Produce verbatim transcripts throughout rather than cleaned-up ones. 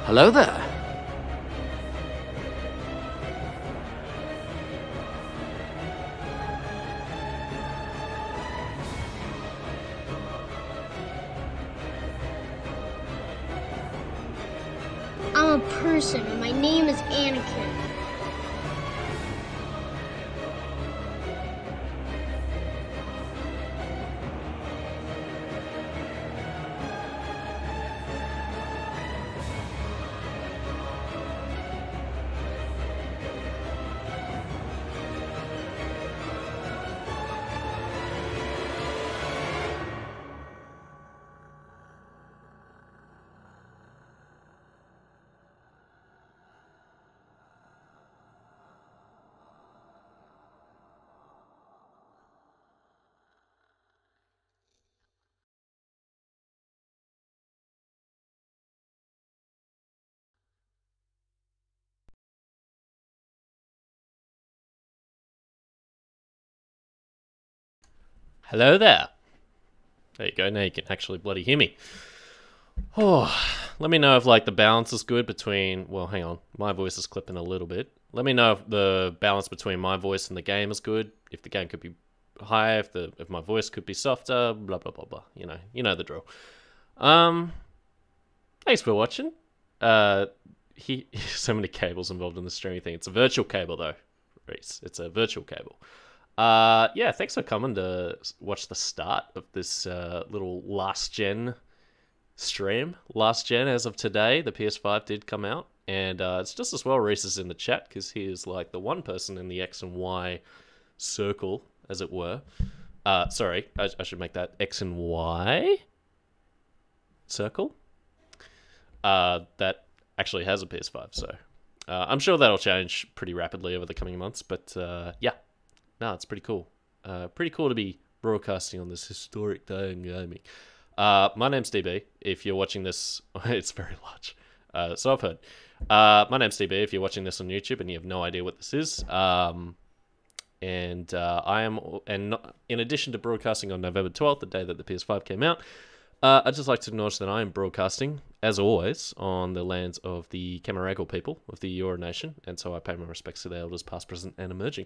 Hello there. I'm a person, and my name is Anakin. Hello there. There you go, now you can actually bloody hear me. Oh, let me know if like the balance is good between, well hang on, my voice is clipping a little bit. Let me know if the balance between my voice and the game is good, if the game could be higher, if the if my voice could be softer, blah blah blah blah. You know, you know the drill. Um thanks for watching. Uh he so many cables involved in the streaming thing. It's a virtual cable though, Reese. It's a virtual cable. Uh, yeah, thanks for coming to watch the start of this uh, little last gen stream. Last gen as of today, the P S five did come out, and uh, it's just as well Reese is in the chat because he is like the one person in the X and Y circle, as it were. Uh, sorry, I, I should make that X and Y circle. Uh, that actually has a P S five, so uh, I'm sure that'll change pretty rapidly over the coming months. But uh, yeah. No, it's pretty cool. Uh, pretty cool to be broadcasting on this historic day in gaming. Uh, my name's D B. If you're watching this, it's very large. Uh, so I've heard. Uh, my name's D B. If you're watching this on YouTube and you have no idea what this is, um, and uh, I am, and not, in addition to broadcasting on November twelfth, the day that the P S five came out, uh, I'd just like to acknowledge that I am broadcasting, as always, on the lands of the Camaragal people of the Eora Nation, and so I pay my respects to the elders, past, present, and emerging.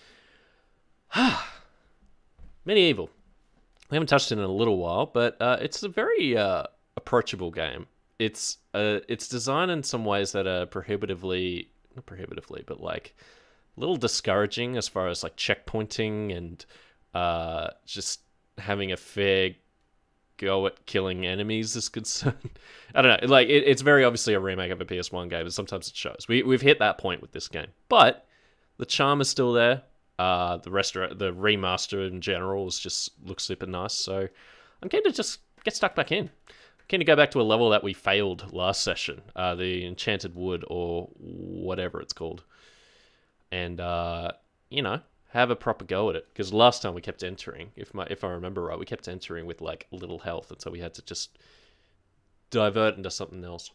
MediEvil. We haven't touched it in a little while, but uh, it's a very uh, approachable game. It's uh, it's designed in some ways that are prohibitively, not prohibitively, but like a little discouraging as far as like checkpointing and uh, just having a fair go at killing enemies is concerned. I don't know. Like it, it's very obviously a remake of a P S one game, and sometimes it shows. We we've hit that point with this game, but the charm is still there. Uh, the rest, the remaster in general is just looks super nice. So I'm keen to just get stuck back in. I'm keen to go back to a level that we failed last session, uh, the Enchanted Wood or whatever it's called, and uh, you know, have a proper go at it. Because last time we kept entering, if my if I remember right, we kept entering with like little health, and so we had to just divert into something else.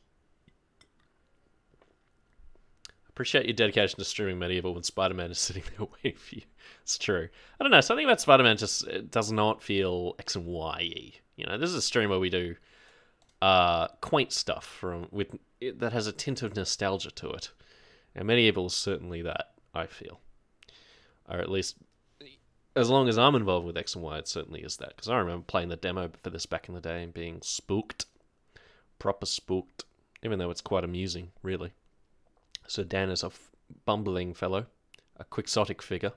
Appreciate your dedication to streaming MediEvil when Spider-Man is sitting there waiting for you. It's true. I don't know, something about Spider-Man just does not feel X and Y-y. You know, this is a stream where we do uh, quaint stuff from with that has a tint of nostalgia to it. And MediEvil is certainly that, I feel. Or at least, as long as I'm involved with X and Y, it certainly is that. Because I remember playing the demo for this back in the day and being spooked. Proper spooked. Even though it's quite amusing, really. So Dan is a f bumbling fellow, a quixotic figure.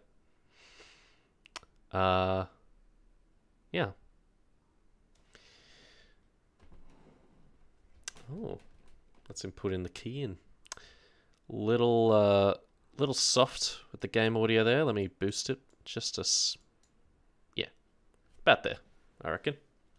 Uh, yeah. Oh, let's input in the key in. Little, uh, little soft with the game audio there. Let me boost it just a s yeah, about there, I reckon.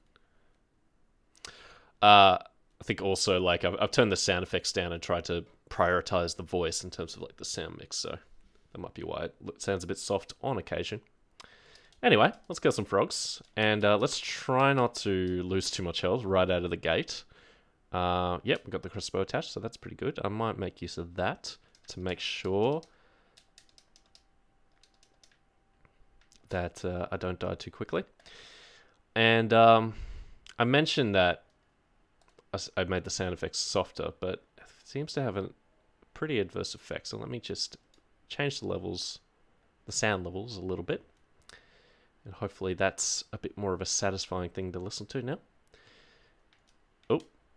Uh, I think also like I've, I've turned the sound effects down and tried to prioritize the voice in terms of like the sound mix, so that might be why it sounds a bit soft on occasion. Anyway, let's kill some frogs, and uh, let's try not to lose too much health right out of the gate. Uh, yep, we've got the crossbow attached, so that's pretty good. I might make use of that to make sure that uh, I don't die too quickly. And um, I mentioned that I made the sound effects softer, but I seems to have a pretty adverse effect. So let me just change the levels, the sound levels a little bit. And hopefully that's a bit more of a satisfying thing to listen to now. Oh.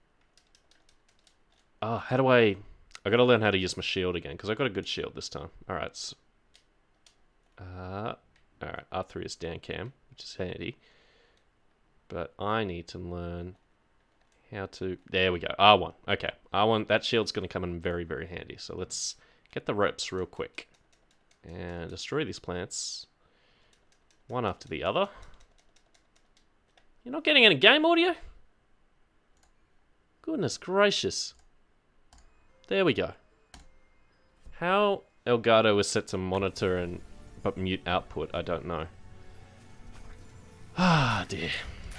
Ah, how do I... I gotta learn how to use my shield again, because I got a good shield this time. Alright. So, uh, Alright, R three is down cam, which is handy. But I need to learn how to... There we go, R one. Okay, R one, that shield's gonna come in very, very handy. So let's get the ropes real quick. And destroy these plants. One after the other. You're not getting any game audio? Goodness gracious. There we go. How Elgato is set to monitor and but mute output, I don't know. Ah, dear.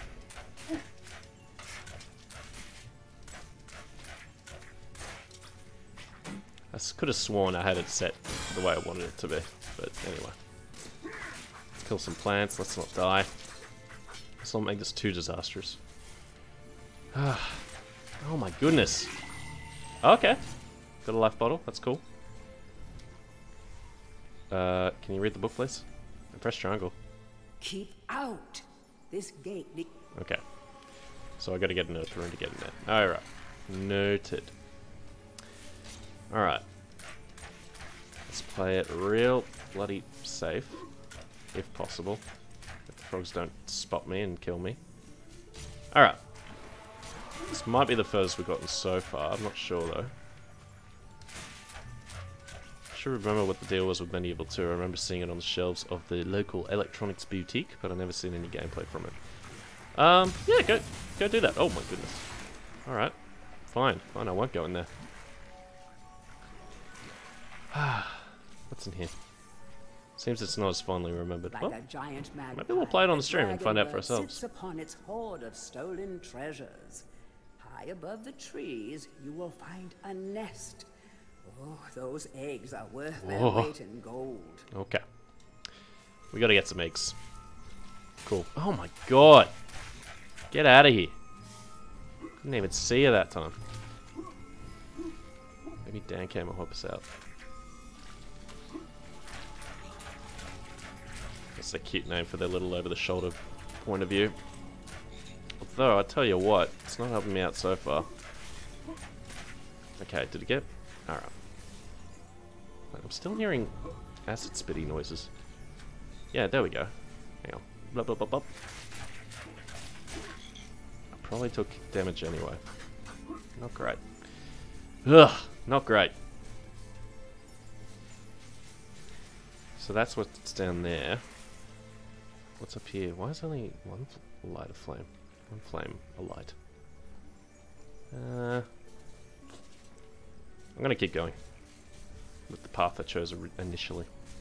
I could have sworn I had it set the way I wanted it to be, but anyway. Let's kill some plants, let's not die. Let's not make this too disastrous. Ah. Oh my goodness. Okay. Got a life bottle, that's cool. Uh, can you read the book, please? And press triangle. Keep out. This gate. Okay. So I gotta get an earth rune to get in there. Alright. Noted. Alright. Let's play it real bloody safe. If possible. If the frogs don't spot me and kill me. Alright. This might be the furthest we've gotten so far. I'm not sure though. I should remember what the deal was with MediEvil two. I remember seeing it on the shelves of the local electronics boutique, but I've never seen any gameplay from it. Um, yeah, go, go do that. Oh my goodness. Alright. Fine, fine, I won't go in there. What's in here? Seems it's not as fondly remembered. Like Well, a giant maybe we'll play it on the stream and find out for ourselves. Sits upon its hoard of stolen treasures. High above the trees, you will find a nest. Oh, those eggs are worth their Whoa. weight in gold. Okay. We gotta get some eggs. Cool. Oh my god! Get out of here. Couldn't even see her that time. Maybe Dan came and help us out. That's a cute name for their little over-the-shoulder point of view. Although, I tell you what, it's not helping me out so far. Okay, did it get... Alright. I'm still hearing acid spitty noises. Yeah, there we go. Hang on. Blah, blah, blah, blah. I probably took damage anyway. Not great. Ugh, not great. So that's what's down there. What's up here? Why is only one light of flame? One flame, a light. Uh, I'm gonna keep going with the path I chose initially.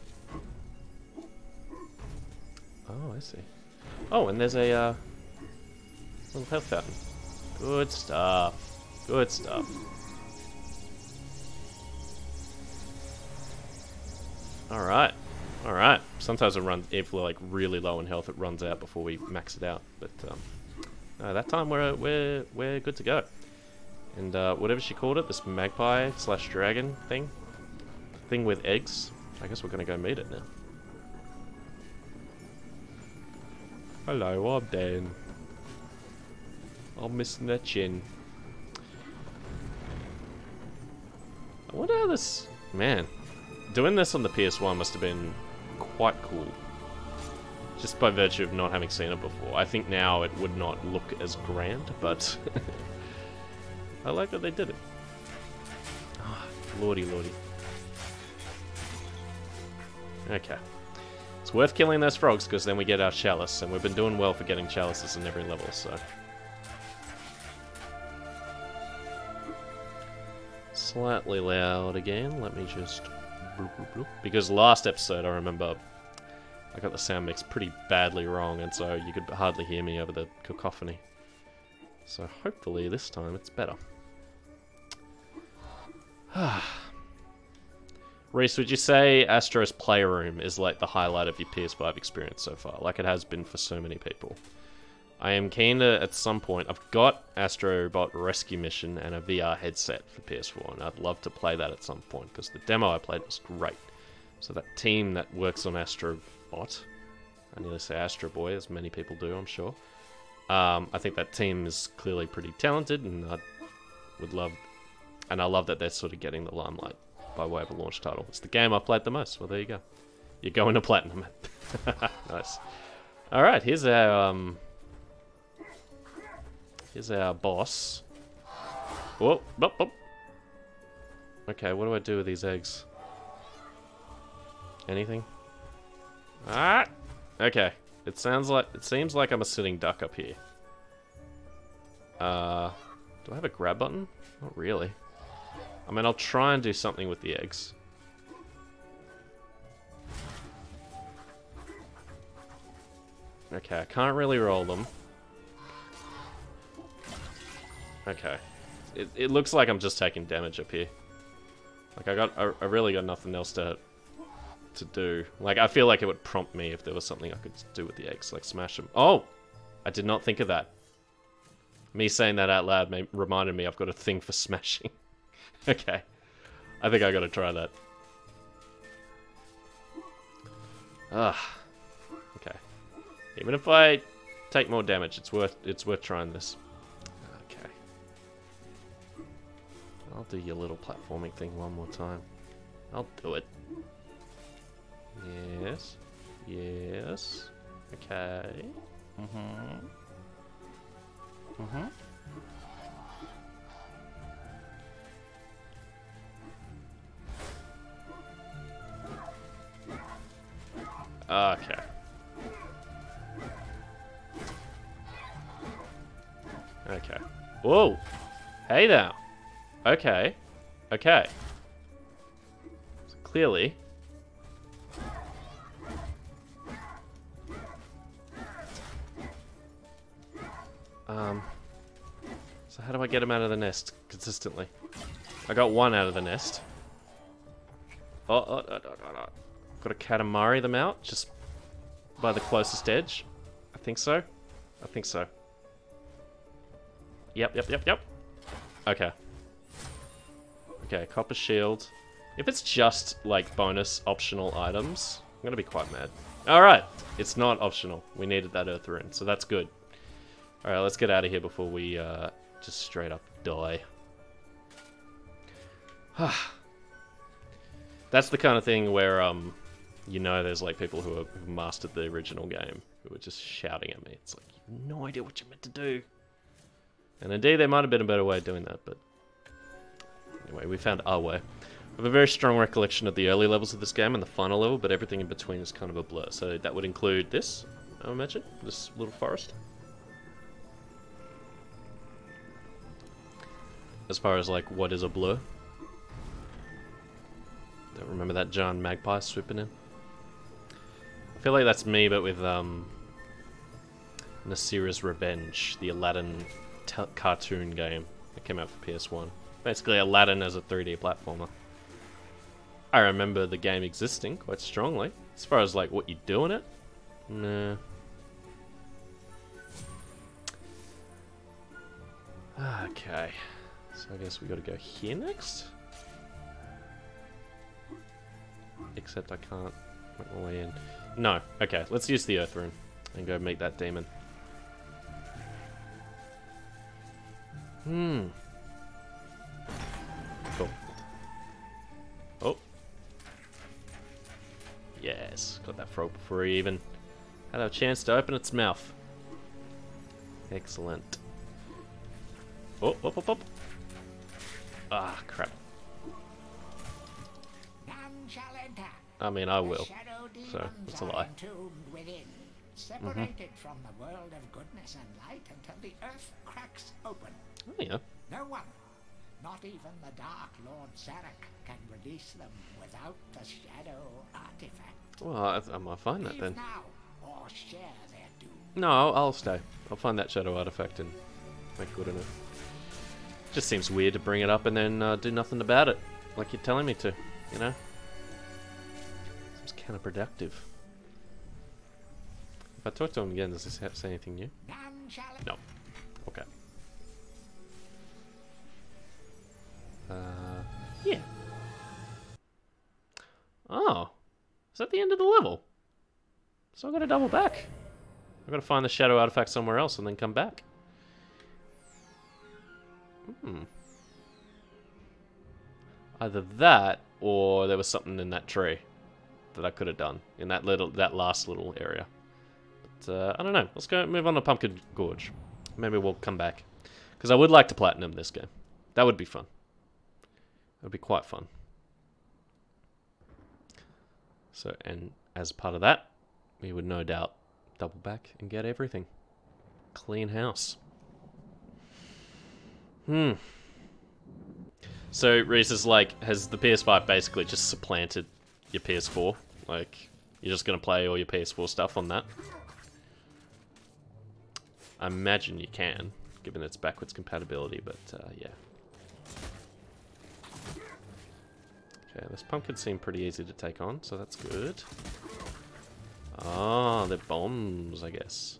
Oh, I see. Oh, and there's a uh, little health fountain. Good stuff. Good stuff. Alright. Alright. Sometimes it runs, if we're like really low in health, it runs out before we max it out. But um, no, that time we're, we're, we're good to go. And uh, whatever she called it, this magpie slash dragon thing, thing with eggs, I guess we're going to go meet it now. Hello, I'm Dan. I'm missing that chin. I wonder how this... Man, doing this on the P S one must have been quite cool. Just by virtue of not having seen it before. I think now it would not look as grand, but... I like that they did it. Oh, lordy, lordy. Okay. It's worth killing those frogs, because then we get our chalice, and we've been doing well for getting chalices in every level, so... Slightly loud again, let me just... Bloop, bloop, bloop. Because last episode, I remember, I got the sound mix pretty badly wrong, and so you could hardly hear me over the cacophony. So hopefully this time it's better. Reese, would you say Astro's Playroom is like the highlight of your P S five experience so far? Like it has been for so many people. I am keen to, at some point, I've got Astrobot Rescue Mission and a V R headset for P S four, and I'd love to play that at some point, because the demo I played was great. So that team that works on Astrobot, I nearly say Astro Boy, as many people do, I'm sure. Um, I think that team is clearly pretty talented, and I would love, and I love that they're sort of getting the limelight by way of a launch title. It's the game I played the most, well there you go. You're going to Platinum. Nice. Alright, here's our, um... Here's our boss. Whoa, whoop, whoop. Okay, what do I do with these eggs? Anything? Ah! Okay. It sounds like it seems like I'm a sitting duck up here. Uh do I have a grab button? Not really. I mean, I'll try and do something with the eggs. Okay, I can't really roll them. Okay. It, it looks like I'm just taking damage up here. Like, I got, I, I really got nothing else to, to do. Like, I feel like it would prompt me if there was something I could do with the eggs. Like, smash them. Oh! I did not think of that. Me saying that out loud may, reminded me I've got a thing for smashing. Okay. I think I gotta try that. Ah. Okay. Even if I take more damage, it's worth, it's worth trying this. I'll do your little platforming thing one more time. I'll do it. Yes. Yes. Okay. Mm-hmm. Mm-hmm. Okay. Okay. Whoa! Hey now! Okay. Okay. So clearly... Um... So how do I get him out of the nest consistently? I got one out of the nest. Oh, oh, oh, oh, oh, oh. Got to Katamari them out, just by the closest edge. I think so. I think so. Yep, yep, yep, yep. Okay. Okay, copper shield. If it's just, like, bonus optional items, I'm gonna be quite mad. Alright, it's not optional. We needed that earth rune, so that's good. Alright, let's get out of here before we, uh, just straight up die. That's the kind of thing where, um, you know there's, like, people who have who've mastered the original game who are just shouting at me. It's like, you have no idea what you're meant to do. And indeed, there might have been a better way of doing that, but... Anyway, we found our way. I have a very strong recollection of the early levels of this game and the final level, but everything in between is kind of a blur. So that would include this, I imagine, this little forest. As far as, like, what is a blur. Don't remember that giant magpie swooping in. I feel like that's me, but with, um... Nasira's Revenge, the Aladdin t cartoon game that came out for P S one. Basically Aladdin as a three D platformer. I remember the game existing quite strongly. As far as like what you do in it, nah. Okay, so I guess we gotta go here next. Except I can't make my way in. No, okay, let's use the earth rune and go meet that demon. Hmm. Cool. Oh. Yes, got that frog before he even had a chance to open its mouth. Excellent. Oh, oh, oh, oh. Ah, crap. I mean, I will. So, it's a lie. Separated mm-hmm. from the world of goodness and light until the earth cracks open. Oh, yeah. No one, not even the Dark Lord Zarek, can release them without the shadow artifact. Well, I, I might find that Leave then. Now, or share their doom. No, I'll, I'll stay. I'll find that shadow artifact and make good on it. Just seems weird to bring it up and then uh, do nothing about it, like you're telling me to, you know? Seems counterproductive. If I talk to him again, does he say anything new? None challenge? No. Okay. Uh, yeah. Oh. Is that the end of the level? So I gotta double back. I gotta find the shadow artifact somewhere else and then come back. Hmm. Either that, or there was something in that tree that I could have done in that little, that last little area. But uh, I don't know. Let's go move on to Pumpkin Gorge. Maybe we'll come back because I would like to platinum this game. That would be fun. It would be quite fun. So, and as part of that, we would no doubt double back and get everything. Clean house. Hmm. So, Reese is like, has the P S five basically just supplanted your P S four? Like, you're just going to play all your P S four stuff on that? I imagine you can, given its backwards compatibility, but uh, yeah. Okay, this pumpkin seemed pretty easy to take on, so that's good. Ah, they're bombs, I guess.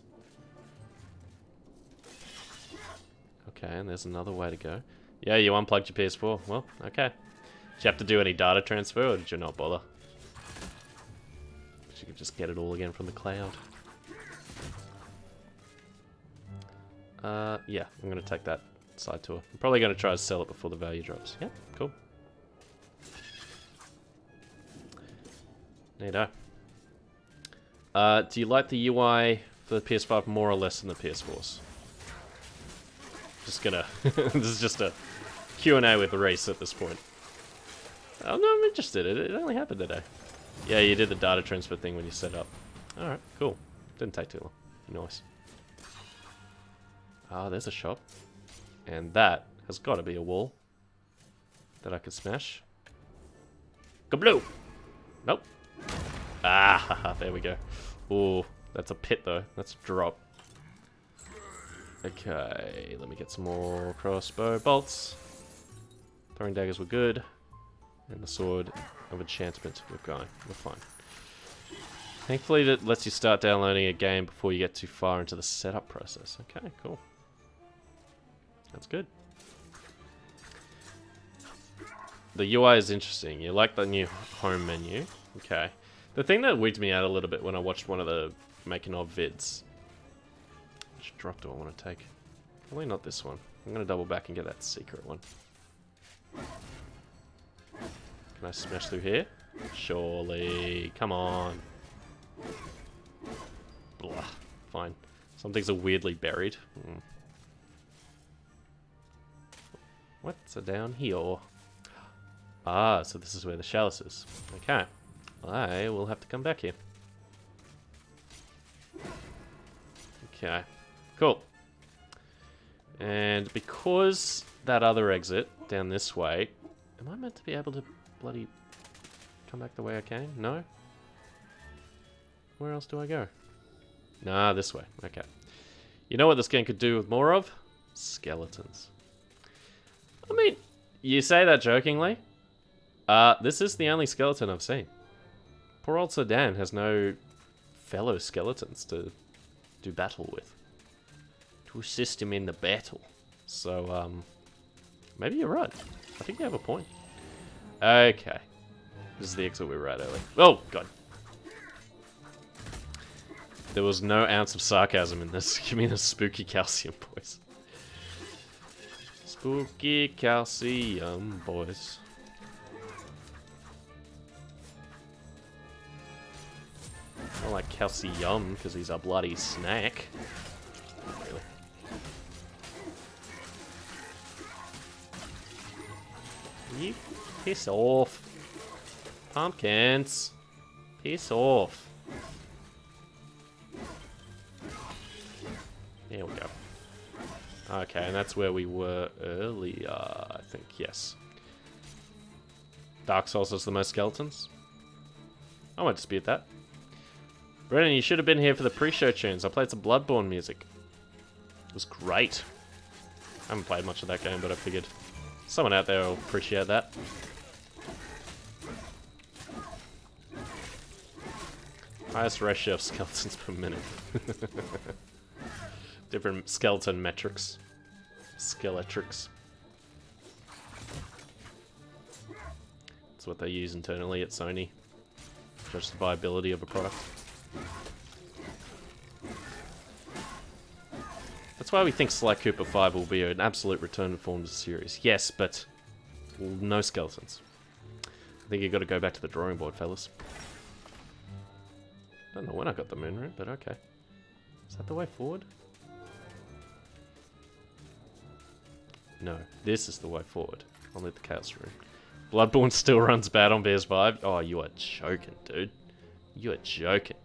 Okay, and there's another way to go. Yeah, you unplugged your P S four. Well, okay. Did you have to do any data transfer, or did you not bother? You could just get it all again from the cloud. Uh, yeah, I'm going to take that side tour. I'm probably going to try to sell it before the value drops. Yeah, cool. Neato. Uh, do you like the U I for the P S five more or less than the P S fours? Just gonna... this is just a Q and A with Reese at this point. Oh, no, I'm interested. It, it only happened today. Yeah, you did the data transfer thing when you set up. Alright, cool. Didn't take too long. Nice. Ah, there's a shop. And that has got to be a wall that I could smash. Kabloo! Nope. Ah, there we go. Ooh, that's a pit though. That's a drop. Okay, let me get some more crossbow bolts. Throwing daggers were good. And the sword of enchantment, we're going. We're fine. Thankfully that lets you start downloading a game before you get too far into the setup process. Okay, cool. That's good. The U I is interesting. You like the new home menu. Okay. The thing that wigged me out a little bit when I watched one of the making of vids. Which drop do I want to take? Probably not this one. I'm going to double back and get that secret one. Can I smash through here? Surely. Come on. Blah. Fine. Some things are weirdly buried. Mm. What's down here? Ah, so this is where the chalice is. Okay. I will have to come back here. Okay. Cool. And because that other exit down this way... Am I meant to be able to bloody come back the way I came? No? Where else do I go? Nah, this way. Okay. You know what this game could do with more of? Skeletons. I mean, you say that jokingly. Uh, this is the only skeleton I've seen. Poor old Sedan has no fellow skeletons to do battle with. To assist him in the battle. So, um, maybe you're right. I think you have a point. Okay. This is the exit we were at earlier. Oh, God. There was no ounce of sarcasm in this. Give me the spooky calcium, boys. Spooky calcium, boys. I like calcium because he's a bloody snack. Not really. You piss off. Pumpkins. Piss off. There we go. Okay, and that's where we were earlier, I think, yes. Dark Souls has the most skeletons. I won't dispute that. Brennan, you should have been here for the pre-show tunes. I played some Bloodborne music. It was great. I haven't played much of that game, but I figured someone out there will appreciate that. Highest ratio of skeletons per minute. Different skeleton metrics. Skeletrics. That's what they use internally at Sony. Judge the viability of a product. That's why we think Sly Cooper five will be an absolute return to form of the series. Yes, but no skeletons. I think you've got to go back to the drawing board, fellas. I don't know when I got the moon root, but okay. Is that the way forward? No, this is the way forward. I'll need the Chaos Rune. Bloodborne still runs bad on P S five? Oh, you are joking, dude. You are joking.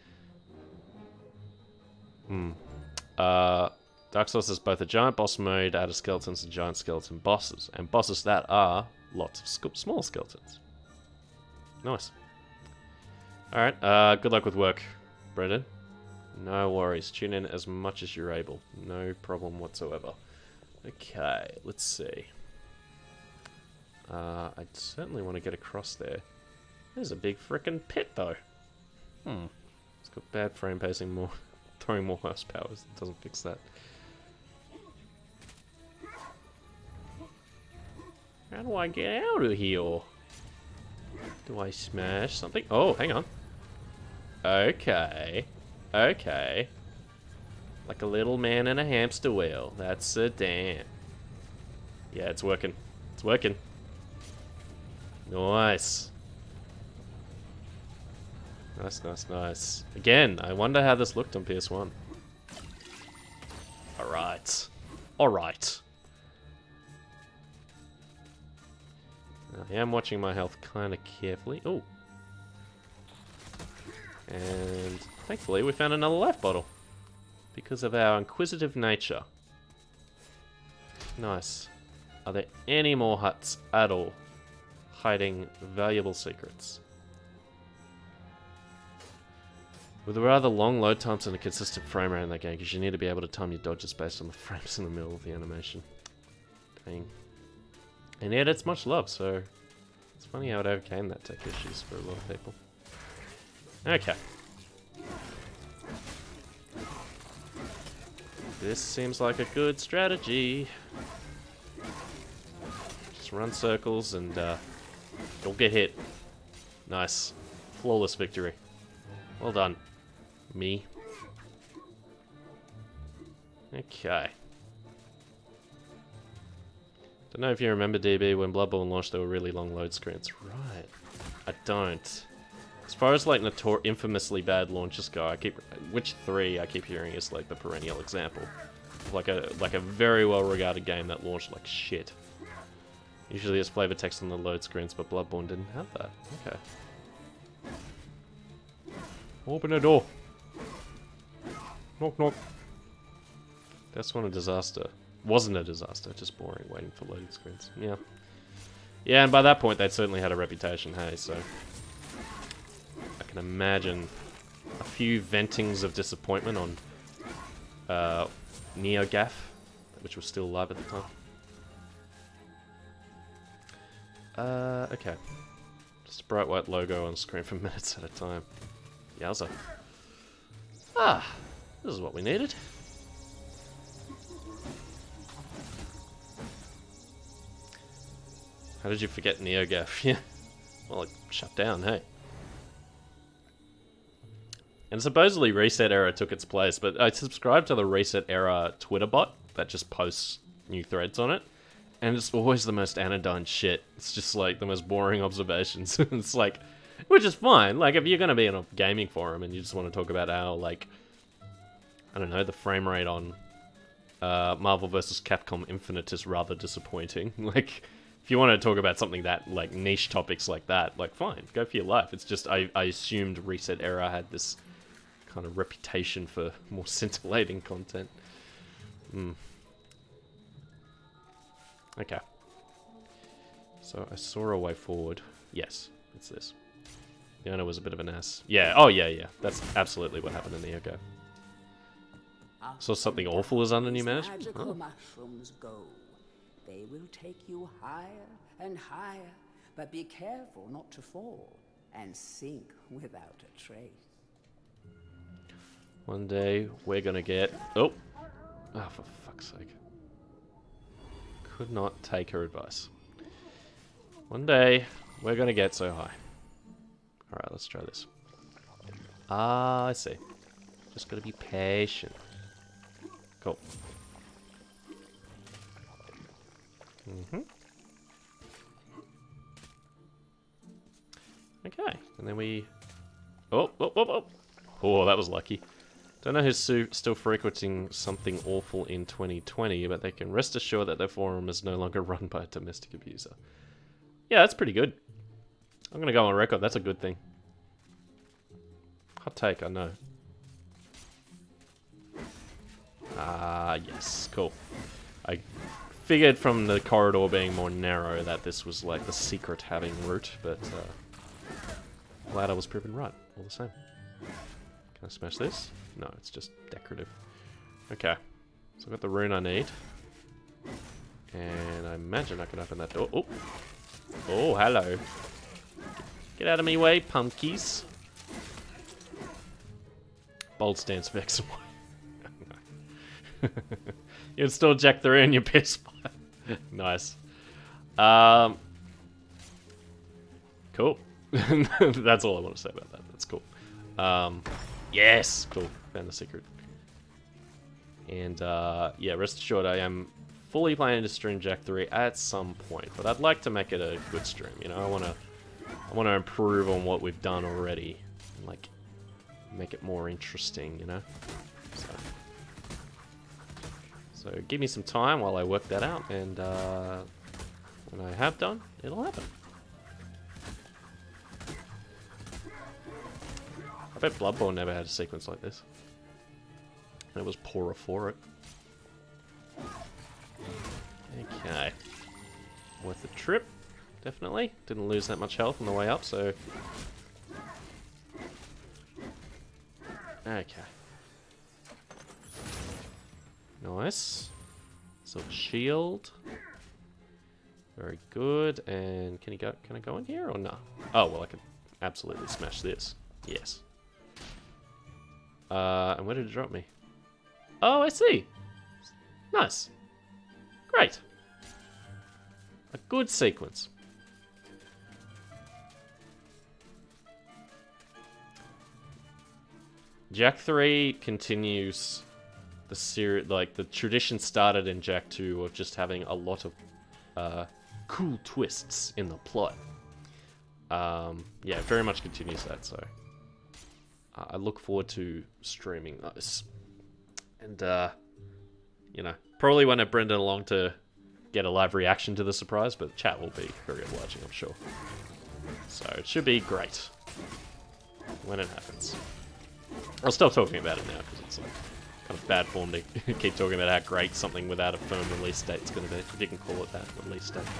Hmm. Uh, Dark Souls is both a giant boss mode out of skeletons and giant skeleton bosses. And bosses that are lots of sk small skeletons. Nice. Alright, uh, good luck with work, Brendan. No worries. Tune in as much as you're able. No problem whatsoever. Okay, let's see. Uh, I certainly want to get across there. There's a big frickin' pit, though. Hmm. It's got bad frame pacing, more throwing more horsepower. It doesn't fix that. How do I get out of here? Do I smash something? Oh, hang on. Okay. Okay. Like a little man in a hamster wheel. That's a damn. Yeah, it's working. It's working. Nice. Nice, nice, nice. Again, I wonder how this looked on P S one. Alright. Alright. I am watching my health kind of carefully. Oh. And thankfully we found another life bottle. Because of our inquisitive nature. Nice. Are there any more huts at all? Hiding valuable secrets. With a rather long load times and a consistent frame rate in that game, because you need to be able to time your dodges based on the frames in the middle of the animation. Dang. And yet it's much love, so it's funny how it overcame that tech issues for a lot of people. Okay. This seems like a good strategy. Just run circles and uh, don't get hit. Nice. Flawless victory. Well done. Me. Okay. Don't know if you remember, D B, when Bloodborne launched there were really long load screens. Right. I don't. As far as like notor infamously bad launches go, I keep Witcher three I keep hearing is like the perennial example of like a like a very well regarded game that launched like shit. Usually there's flavor text on the load screens, but Bloodborne didn't have that. Okay. Open a door. Knock knock. That's one a disaster. Wasn't a disaster, just boring waiting for loading screens. Yeah. Yeah, and by that point they'd certainly had a reputation, hey, so I can imagine a few ventings of disappointment on uh, NeoGAF, which was still live at the time. Uh, okay. Just a bright white logo on screen for minutes at a time. Yowza. Ah, this is what we needed. How did you forget NeoGAF? Yeah. Well, it shut down, hey. And supposedly Reset Era took its place, but I subscribe to the Reset Era Twitter bot that just posts new threads on it. And it's always the most anodyne shit. It's just like the most boring observations. It's like, which is fine. Like, if you're going to be in a gaming forum and you just want to talk about how, like, I don't know, the frame rate on uh, Marvel versus. Capcom Infinite is rather disappointing. Like, if you want to talk about something that, like, niche topics like that, like, fine, go for your life. It's just, I, I assumed Reset Era had this kind of reputation for more scintillating content. Hmm. Okay. So I saw a way forward. Yes, it's this. The owner was a bit of an ass. Yeah, oh yeah, yeah. That's absolutely what happened in the Echo. So something awful is under new management? Magical Oh. mushrooms go. They will take you higher and higher, but be careful not to fall and sink without a trace. One day we're gonna get... Oh! Oh, for fuck's sake. Could not take her advice. One day, we're gonna get so high. Alright, let's try this. Ah, I see. Just gotta be patient. Cool. Mm-hmm. Okay, and then we... Oh, oh, oh, oh! Oh, that was lucky. Don't know who's su still frequenting something awful in twenty twenty, but they can rest assured that their forum is no longer run by a domestic abuser. Yeah, that's pretty good. I'm gonna go on record, that's a good thing. Hot take, I know. Ah, yes, cool. I figured from the corridor being more narrow that this was like the secret having route, but uh, glad I was proven right, all the same. Can I smash this? No, it's just decorative. Okay, so I've got the rune I need. And I imagine I can open that door. Oh, oh, hello. Get out of me way, pumpkies. Bold stance of X and Y. You install Jack three in your P S five. Nice. Um, cool. That's all I want to say about that. That's cool. Um, yes, cool. Found the secret. And uh, yeah, rest assured, I am fully planning to stream Jack three at some point, but I'd like to make it a good stream. You know, I want to, I want to improve on what we've done already, and like make it more interesting. You know. So. So give me some time while I work that out, and uh, when I have done, it'll happen. I bet Bloodborne never had a sequence like this. And it was poorer for it. Okay. Worth the trip, definitely. Didn't lose that much health on the way up, so... Okay. Nice. Silver shield. Very good. And can you go? Can I go in here or no? Oh well, I can absolutely smash this. Yes. Uh, and where did it drop me? Oh, I see. Nice. Great. A good sequence. Jack three continues the series, like the tradition started in Jack two of just having a lot of uh, cool twists in the plot. Um, yeah, very much continues that, so uh, I look forward to streaming those. And, uh, you know, probably won't have Brendan along to get a live reaction to the surprise, but chat will be very obliging, I'm sure. So it should be great when it happens. I'll stop talking about it now, because it's like kind of bad form to keep talking about how great something without a firm release date is going to be. If you can call it that, release date.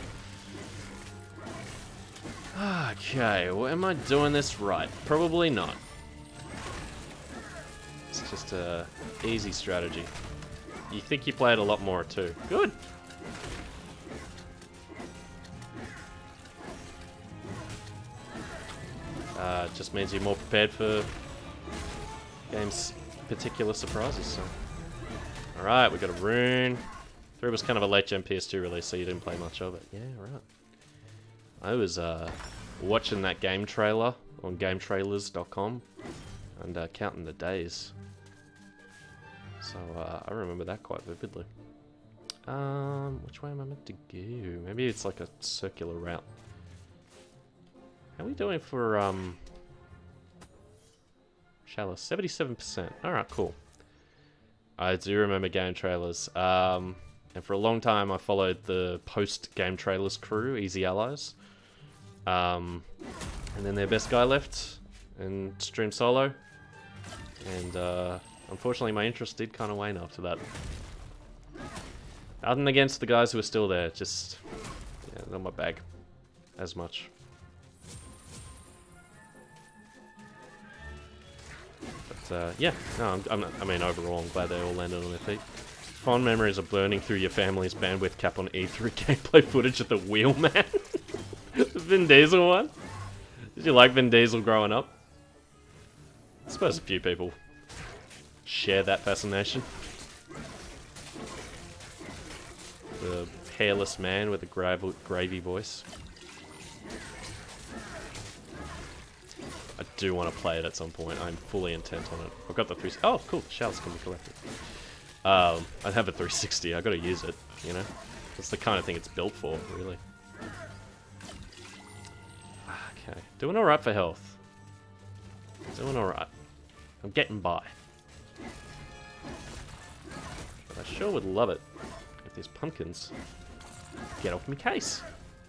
Okay, well, am I doing this right? Probably not. It's just a easy strategy. You think you played a lot more too. Good. Uh, just means you're more prepared for game's particular surprises. So. Alright, we got a rune. three was kind of a late gen P S two release, so you didn't play much of it. Yeah, right. I was uh, watching that game trailer on game trailers dot com and uh, counting the days. So uh, I remember that quite vividly. Um, which way am I meant to go? Maybe it's like a circular route. How are we doing for um, shallow? seventy-seven percent. Alright, cool. I do remember game trailers. Um, and for a long time I followed the post-game trailers crew, Easy Allies. Um, and then their best guy left and streamed solo. And uh, unfortunately my interest did kind of wane after that. Nothing against the guys who are still there, just yeah, not my bag as much. But uh, yeah, no, I'm, I'm not, I mean overall I'm glad they all landed on their feet. Fond memories of burning through your family's bandwidth cap on E three gameplay footage of the Wheelman. The Vin Diesel one? Did you like Vin Diesel growing up? I suppose a few people share that fascination. careless man with a grav gravy voice. I do want to play it at some point. I'm fully intent on it. I've got the three. Oh, cool. The shells can be collected. Um, I have a three sixty. I got to use it. You know, that's the kind of thing it's built for, really. Okay, doing all right for health. Doing all right. I'm getting by. But I sure would love it if these pumpkins get off my case.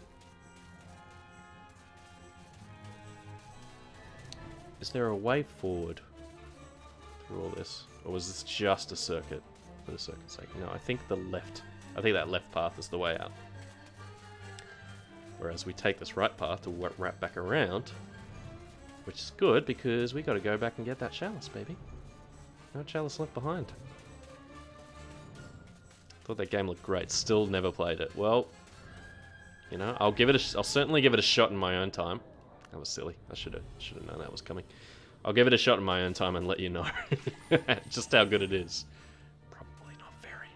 Is there a way forward through all this? Or was this just a circuit for the circuit's sake? No, I think the left... I think that left path is the way out. Whereas we take this right path to wrap back around, which is good because we got to go back and get that chalice, baby. No chalice left behind. Thought that game looked great. Still never played it. Well, you know, I'll give it. A, I'll certainly give it a shot in my own time. That was silly. I should have should have known that was coming. I'll give it a shot in my own time and let you know just how good it is. Probably not very.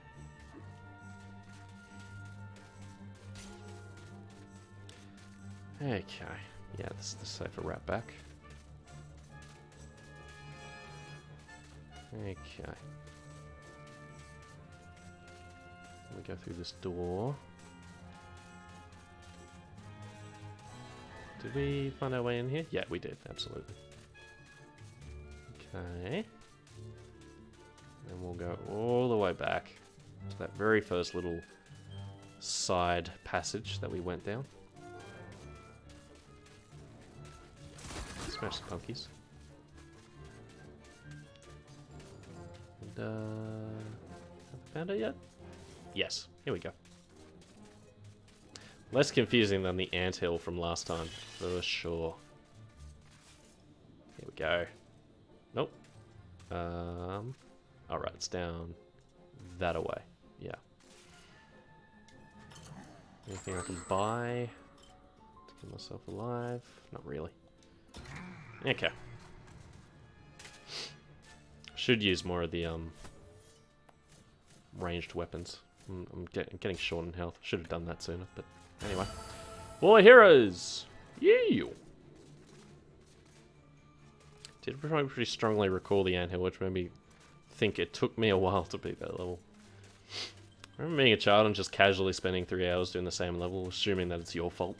Okay. Yeah, this is the safer wrap back. Okay. We go through this door. Did we find our way in here? Yeah, we did, absolutely. Okay. And we'll go all the way back to that very first little side passage that we went down. Smash the punkies. And, uh... have we found it yet? Yes, here we go. Less confusing than the anthill from last time, for sure. Here we go. Nope. Um, alright, it's down that away. Yeah. Anything I can buy to keep myself alive? Not really. Okay. Should use more of the um ranged weapons. I'm, I'm, get, I'm getting short in health. Should have done that sooner, but anyway. War heroes! Yeah! Did probably pretty strongly recall the anthill, which made me think it took me a while to beat that level. I remember being a child and just casually spending three hours doing the same level, assuming that it's your fault.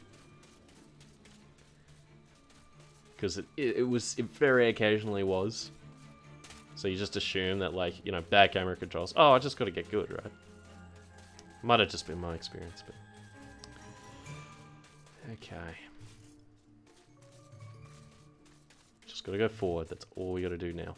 Because it, it, it was, it very occasionally was. So you just assume that, like, you know, bad camera controls. Oh, I just got to get good, right? Might have just been my experience, but... Okay. Just got to go forward. That's all we got to do now.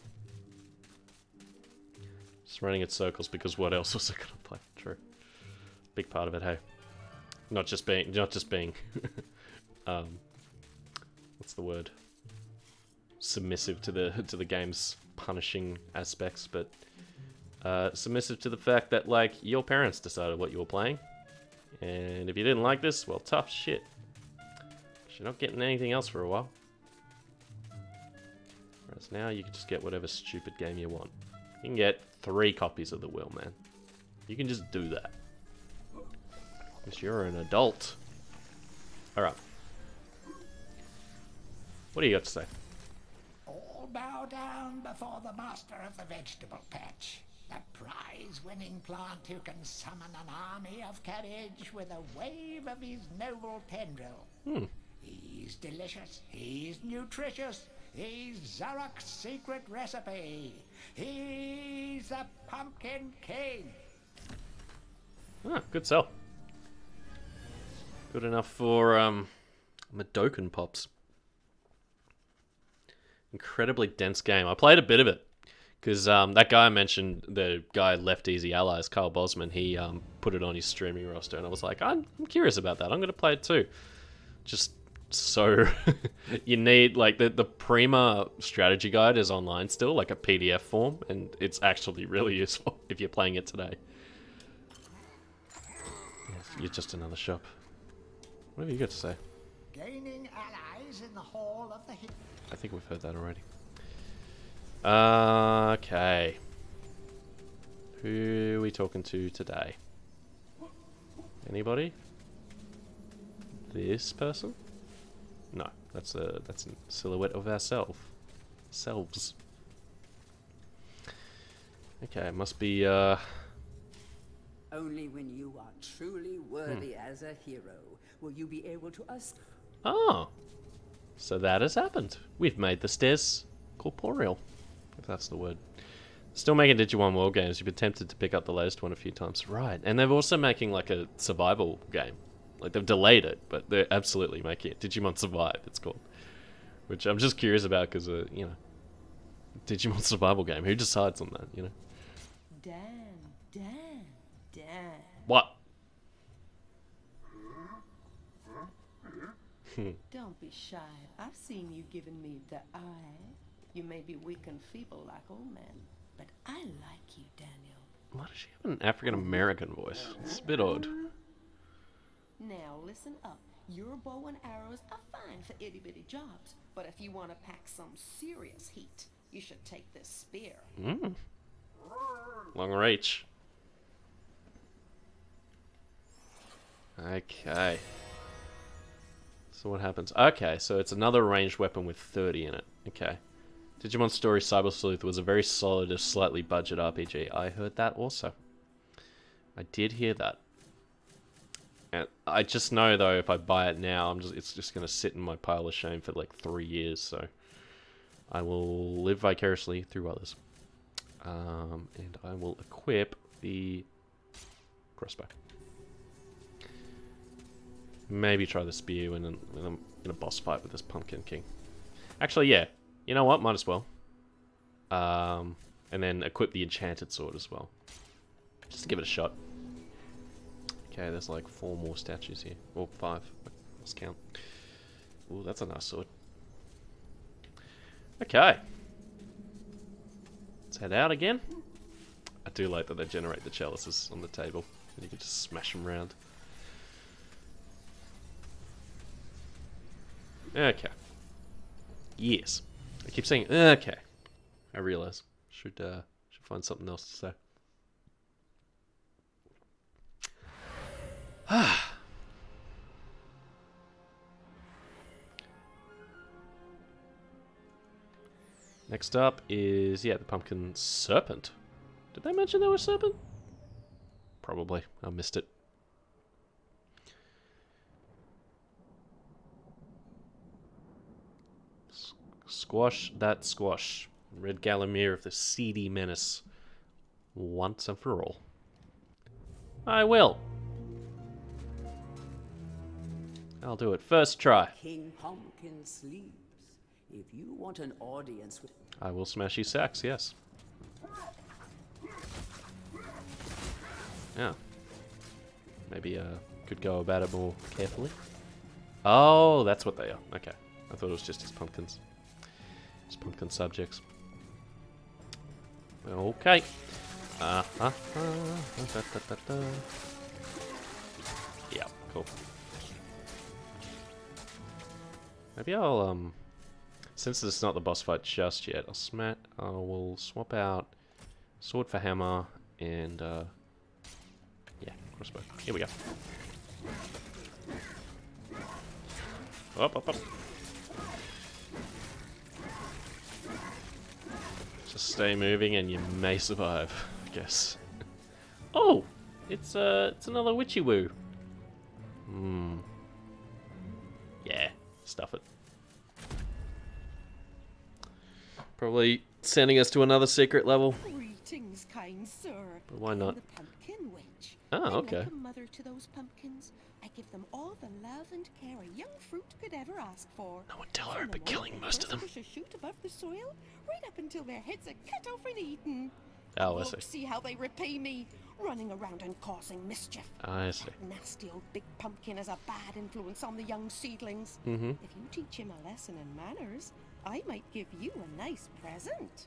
Just running in circles because what else was I going to play? True. Big part of it, hey. Not just being... Not just being... um... What's the word? Submissive to the to the game's punishing aspects, but uh, submissive to the fact that, like, your parents decided what you were playing, and if you didn't like this, well, tough shit. You're not getting anything else for a while. Whereas now you can just get whatever stupid game you want. You can get three copies of the Will, man. You can just do that. Because you're an adult. Alright. What do you got to say? All bow down before the master of the vegetable patch. The prize-winning plant who can summon an army of cabbage with a wave of his noble tendril. Hmm. He's delicious. He's nutritious. He's Zarok's secret recipe. He's the Pumpkin King. Ah, good sell. Good enough for um, Madokan Pops. Incredibly dense game. I played a bit of it because um, that guy I mentioned, the guy Left Easy Allies, Carl Bosman, he um, put it on his streaming roster, and I was like, I'm, I'm curious about that. I'm going to play it too. Just so you need, like, the, the Prima strategy guide is online still, like a P D F form, and it's actually really useful if you're playing it today. Yes, you're just another shop. What have you got to say? Gaining allies in the Hall of the Hidden. I think we've heard that already. Uh, okay. Who are we talking to today? Anybody? This person? No, that's a that's a silhouette of ourselves. Selves. Okay, it must be uh Only when you are truly worthy hmm. as a hero will you be able to us. Oh. So that has happened. We've made the stairs corporeal, if that's the word. Still making Digimon World games. You've been tempted to pick up the latest one a few times. Right. And they're also making like a survival game. Like they've delayed it, but they're absolutely making it. Digimon Survive, it's called. Which I'm just curious about because, uh, you know, Digimon survival game. Who decides on that, you know? Dan, Dan, Dan. What? Don't be shy. I've seen you giving me the eye. You may be weak and feeble like old men, but I like you, Daniel. Why does she have an African-American voice? It's a bit odd. Now listen up. Your bow and arrows are fine for itty-bitty jobs, but if you want to pack some serious heat, you should take this spear. Mm. Long reach. Okay. So what happens? Okay, so it's another ranged weapon with thirty in it. Okay. Digimon Story Cyber Sleuth was a very solid, if slightly budget R P G. I heard that also. I did hear that. And I just know though, if I buy it now, I'm just it's just gonna sit in my pile of shame for like three years. So I will live vicariously through others, um, and I will equip the crossbow. Maybe try the spear when I'm, when I'm in a boss fight with this Pumpkin King. Actually, yeah. You know what? Might as well. Um, and then equip the Enchanted Sword as well. Just to give it a shot. Okay, there's like four more statues here. Or five. Let's count. Ooh, that's a nice sword. Okay. Let's head out again. I do like that they generate the chalices on the table. And you can just smash them around. Okay. Yes. I keep saying okay. I realize should uh should find something else to say. Ah. Next up is yeah the Pumpkin Serpent. Did they mention there was a serpent? Probably. I missed it. Squash that squash. Rid Gallowmere of the seedy menace. Once and for all. I will. I'll do it. First try. King Pumpkin sleeps. If you want an audience with... I will smash his sacks, yes. Yeah. Maybe uh could go about it more carefully. Oh, that's what they are. Okay. I thought it was just his pumpkins. His pumpkin subjects. Okay. Uh, uh, uh, da, da, da, da. Yeah, cool. Maybe I'll, um, since it's not the boss fight just yet, I'll smat, I will swap out sword for hammer and, uh, yeah, crossbow. Here we go. Up, up, up. Just stay moving and you may survive, I guess. Oh! It's, uh, it's another witchy woo. Hmm. Yeah, stuff it. Probably sending us to another secret level. Greetings, kind sir. But why not? I'm the Pumpkin Witch. Oh, okay. I'm like a mother to those pumpkins. I give them all the love and care a young fruit could ever ask for. No one tell her, but killing most of them. Push a shoot above the soil, right up until their heads are cut off and eaten. Oh, I Look, see. see how they repay me, running around and causing mischief. I see. That nasty old big pumpkin has a bad influence on the young seedlings. Mm-hmm. If you teach him a lesson in manners, I might give you a nice present.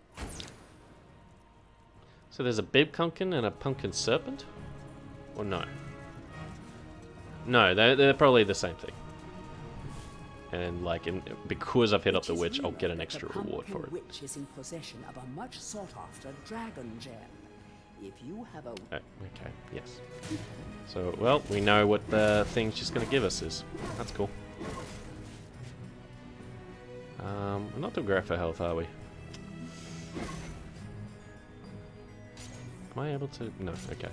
So there's a big pumpkin and a pumpkin serpent? Or no? No, they're, they're probably the same thing. And like, in, because I've hit up the witch, I'll get an extra reward for it. The witch is in possession of a much sought-after dragon gem. If you have a... Oh, okay, yes. So, well, we know what the thing she's going to give us is. That's cool. Um, we're not doing great for health, are we? Am I able to? No, okay.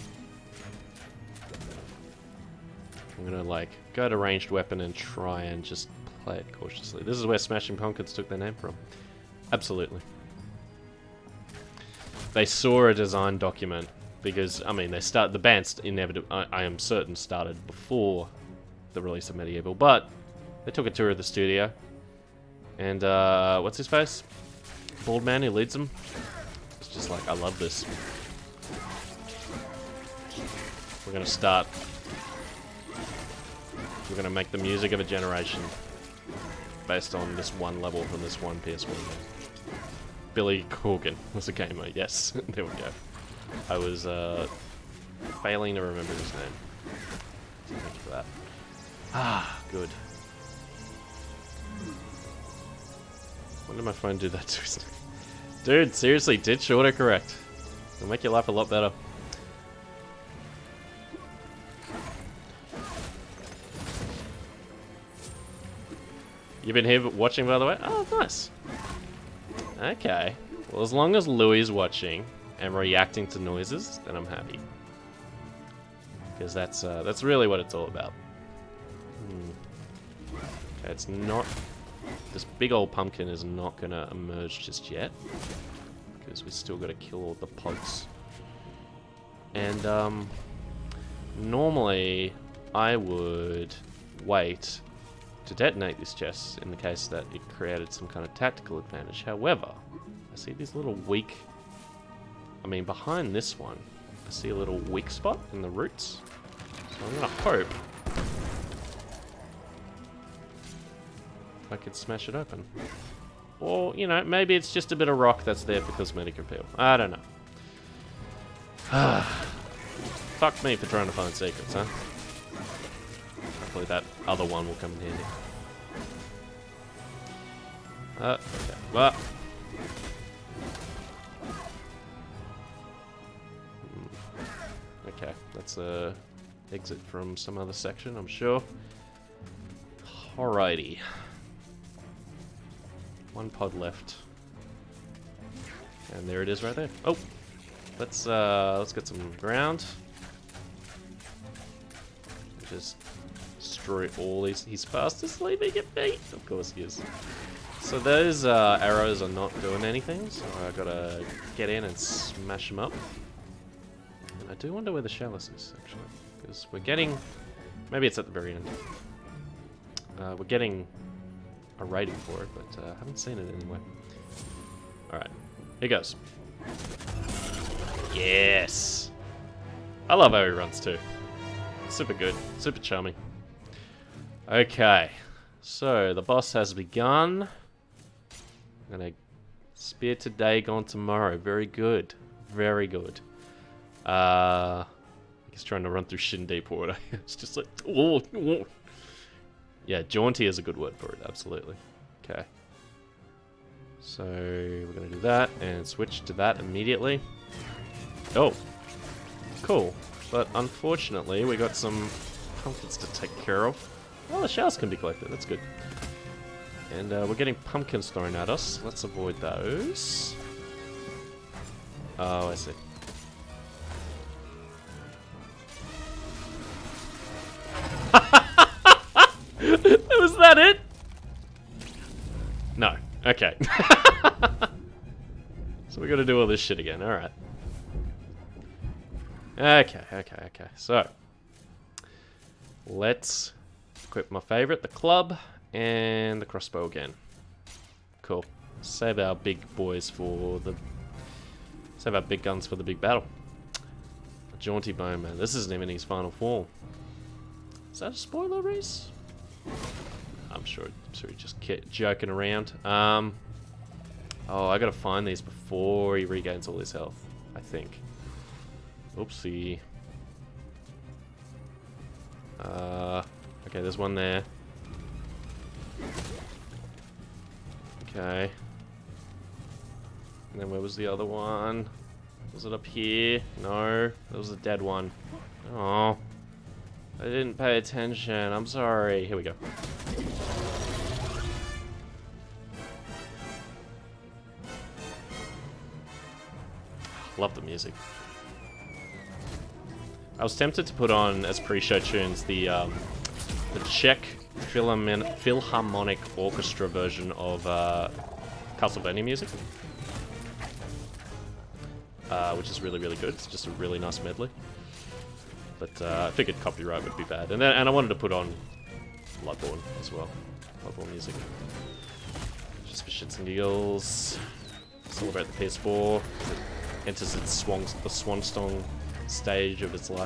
I'm gonna like go to ranged weapon and try and just play it cautiously. This is where Smashing Pumpkins took their name from. Absolutely. They saw a design document because I mean they start the band's inevitably I, I am certain started before the release of MediEvil, but they took a tour of the studio and uh, what's his face? Bald man who leads them. It's just like I love this. We're gonna start. We're gonna make the music of a generation based on this one level from this one P S one game. Billy Corgan was a gamer, yes. There we go. I was uh, failing to remember his name. Thank you for that. Ah, good. When did my phone do that to us? Dude, seriously, ditch autocorrect. It'll make your life a lot better. You've been here watching, by the way? Oh, nice. Okay. Well, as long as Louis is watching and reacting to noises, then I'm happy. Because that's uh, that's really what it's all about. Hmm. Okay, it's not... This big old pumpkin is not going to emerge just yet. Because we still got to kill all the pods. And, um... normally, I would wait to detonate this chest in the case that it created some kind of tactical advantage. However, I see these little weak... I mean, behind this one, I see a little weak spot in the roots. So I'm going to hope I could smash it open. Or, you know, maybe it's just a bit of rock that's there for cosmetic appeal. I don't know. Fuck me for trying to find secrets, huh? Hopefully that other one will come in handy. Uh, okay. Well. Okay, that's a exit from some other section, I'm sure. Alrighty. One pod left. And there it is right there. Oh! Let's uh let's get some ground. Just destroy all these. He's fast asleep, he get beat. Of course he is. So those uh, arrows are not doing anything, so I gotta get in and smash them up. And I do wonder where the chalice is, actually, because we're getting. Maybe it's at the very end. Uh, we're getting a rating for it, but I uh, haven't seen it anywhere. All right, here goes. Yes, I love how he runs too. Super good, super charming. Okay, so the boss has begun. I'm gonna spear today, gone tomorrow. Very good, very good. Uh, he's trying to run through shin deep water. It's just like, oh, oh. Yeah, jaunty is a good word for it. Absolutely. Okay. So we're gonna do that and switch to that immediately. Oh, cool. But unfortunately, we got some pumpkins to take care of. Oh, the shells can be collected. That's good. And uh, we're getting pumpkins thrown at us. Let's avoid those. Oh, I see. Was that it? No. Okay. So we got to do all this shit again. All right. Okay, okay, okay. So let's equip my favorite, the club, and the crossbow again. Cool. Save our big boys for the... Save our big guns for the big battle. A jaunty bowman. This isn't even his final form. Is that a spoiler, Reese? I'm sure, I'm sure he's just joking around. Um, oh, I gotta find these before he regains all his health, I think. Oopsie. Uh, okay, there's one there. Okay. And then where was the other one? Was it up here? No, that was a dead one. Oh, I didn't pay attention. I'm sorry. Here we go. Love the music. I was tempted to put on as pre-show tunes the um, the Czech Philharmon Philharmonic Orchestra version of uh, Castlevania music, uh, which is really really good. It's just a really nice medley. But uh, I figured copyright would be bad, and then and I wanted to put on Bloodborne as well. Bloodborne music, just for shits and giggles. Celebrate the P S four. It enters its swan the swan song stage of its life.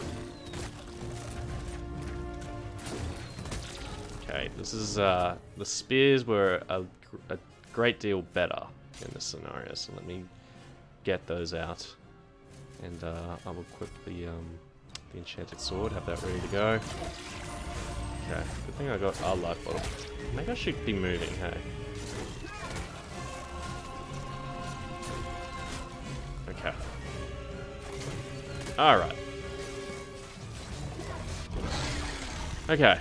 Okay, this is uh, the spears were a, a great deal better in this scenario, so let me get those out, and uh, I will equip the um, the enchanted sword. Have that ready to go. Okay, good thing I got our life bottle. Maybe I should be moving. Hey. Okay. Alright. Okay.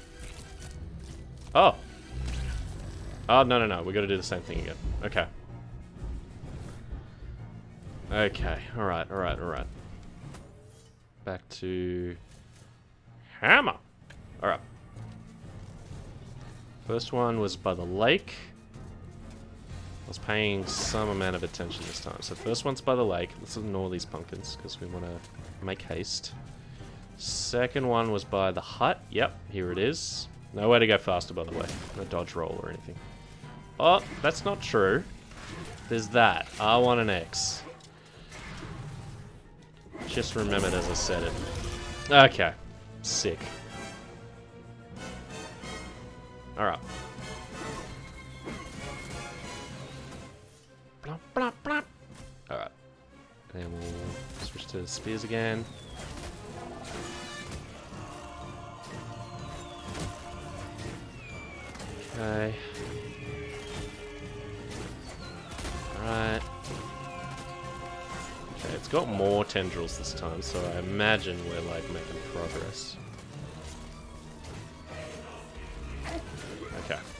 Oh. Oh, no, no, no. We gotta do the same thing again. Okay. Okay. Alright, alright, alright. Back to... hammer! Alright. First one was by the lake. I was paying some amount of attention this time. So first one's by the lake. Let's ignore these pumpkins because we want to make haste. Second one was by the hut. Yep, here it is. No way to go faster, by the way. No dodge roll or anything. Oh, that's not true. There's that. R one and X. Just remembered as I said it. Okay. Sick. Alright. Alright. And we'll switch to spears again. Okay. Alright. Okay, it's got more tendrils this time, so I imagine we're like making progress. Okay.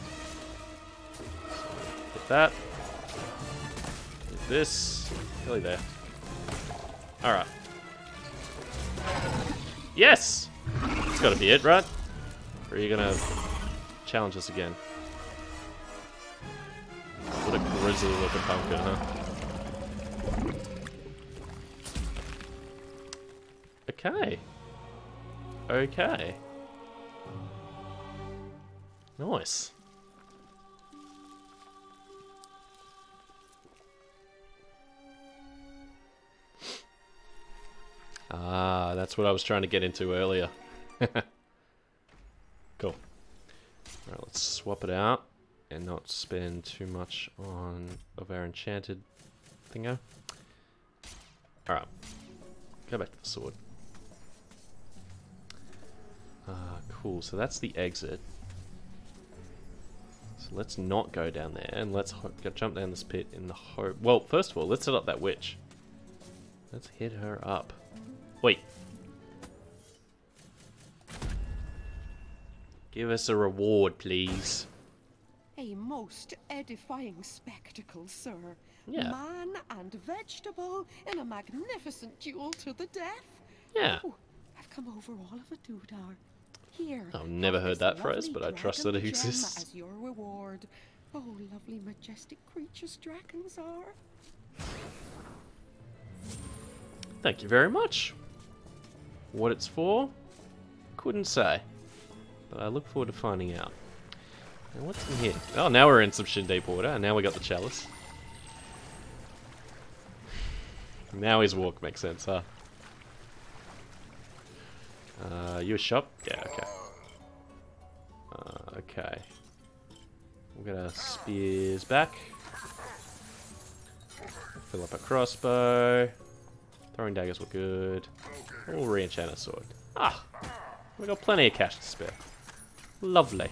Get that. This. Nearly there. Alright. Yes! That's gotta be it, right? Or are you gonna challenge us again? What a grisly looking pumpkin, huh? Okay. Okay. Nice. Ah, that's what I was trying to get into earlier. Cool. Alright, let's swap it out and not spend too much on of our enchanted thingo. Alright. Go back to the sword. Ah, cool. So that's the exit. So let's not go down there and let's ho jump down this pit in the hope. Well, first of all, let's hit up that witch. Let's hit her up. Wait. Give us a reward, please. A most edifying spectacle, sir. Yeah. Man and vegetable in a magnificent duel to the death. Yeah. Oh, I've come over all of a doodah. Here. I've never heard that phrase, but I trust that it dragon gem exists. As your reward. Oh, lovely, majestic creatures dragons are. Thank you very much. What it's for? Couldn't say. But I look forward to finding out. And what's in here? Oh, now we're in some shin deep water, and now we got the chalice. Now his walk makes sense, huh? Uh, you a shop? Yeah, okay. Uh, okay. We'll get our spears back. Fill up a crossbow. Throwing daggers were good. We'll re-enchant our sword. Ah! We got plenty of cash to spare. Lovely.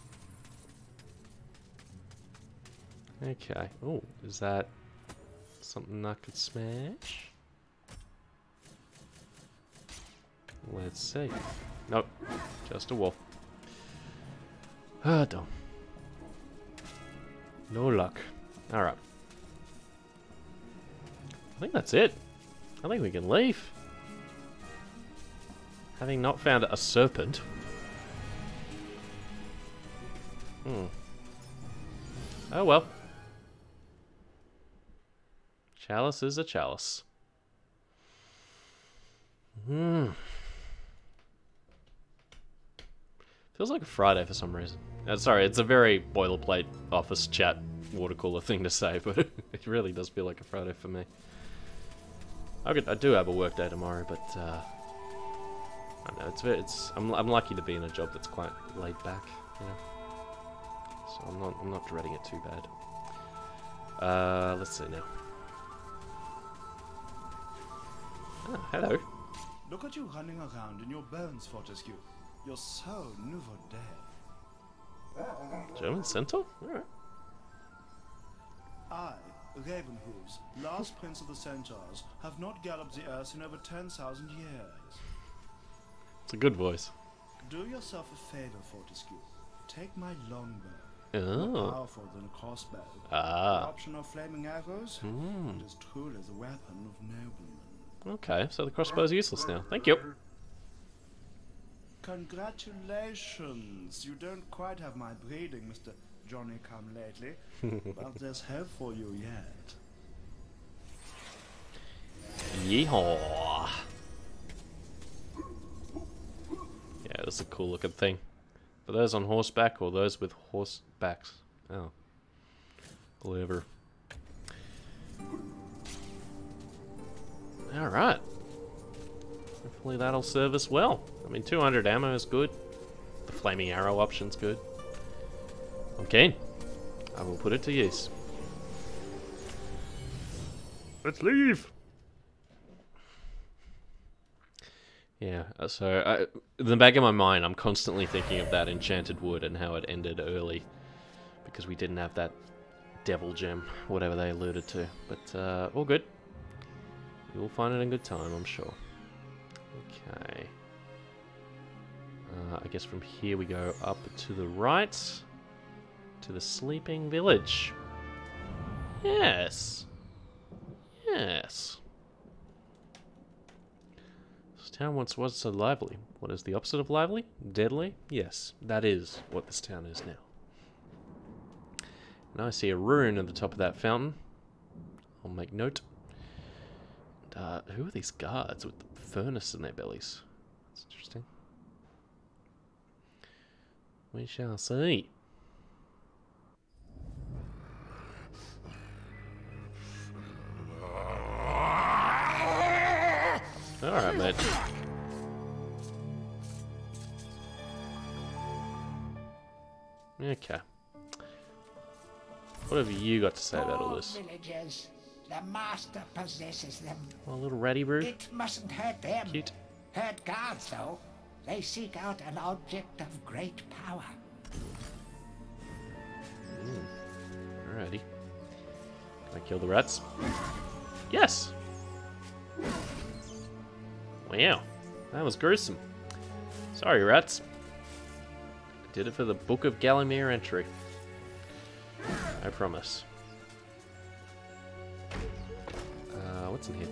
Okay. Oh, is that something I could smash? Let's see. Nope. Just a wolf. Ah, dumb. No luck. Alright. I think that's it. I think we can leave. Having not found a serpent. Hmm. Oh well. Chalice is a chalice. Hmm. Feels like a Friday for some reason. Uh, sorry, it's a very boilerplate office chat water cooler thing to say, but it really does feel like a Friday for me. I, could, I do have a work day tomorrow, but uh, I don't know. It's very, it's I'm I'm lucky to be in a job that's quite laid back, you know. So I'm not I'm not dreading it too bad. Uh, let's see now. Ah, hello. Look at you running around in your bones, Fortescue. You're so nouveau day. German centaur? Alright. I, Ravenhooves, last prince of the centaurs, have not galloped the earth in over ten thousand years. It's a good voice. Do yourself a favor, Fortescue. Take my longbow. Oh. More powerful than a crossbow. Ah. The option of flaming arrows. Mm. It is truly the weapon of noblemen. Okay, so the crossbow's useless now. Thank you. Congratulations! You don't quite have my breeding, Mister Johnny-come-lately, but there's hope for you yet. Yeehaw! Yeah, that's a cool looking thing. For those on horseback or those with horsebacks. Oh. Clever. Alright. Hopefully that'll serve us well. I mean, two hundred ammo is good. The flaming arrow option's good. I'm keen. I will put it to use. Let's leave! Yeah, so I, in the back of my mind, I'm constantly thinking of that enchanted wood and how it ended early. Because we didn't have that devil gem, whatever they alluded to. But, uh, all good. You will find it in good time, I'm sure. Okay. Uh, I guess from here we go up to the right. To the sleeping village. Yes. Yes. This town once was so lively. What is the opposite of lively? Deadly? Yes, that is what this town is now. And I see a rune at the top of that fountain. I'll make note. And, uh, who are these guards with the furnace in their bellies? That's interesting. We shall see. Alright, mate. Okay. What have you got to say about all this? Villagers, the master possesses them. Oh, a little ratty brew. It mustn't hurt them. Cute. Hurt guards, though. They seek out an object of great power. Mm. Alrighty. Can I kill the rats? Yes! Wow. That was gruesome. Sorry, rats. I did it for the Book of Gallowmere entry. I promise. Uh, what's in here?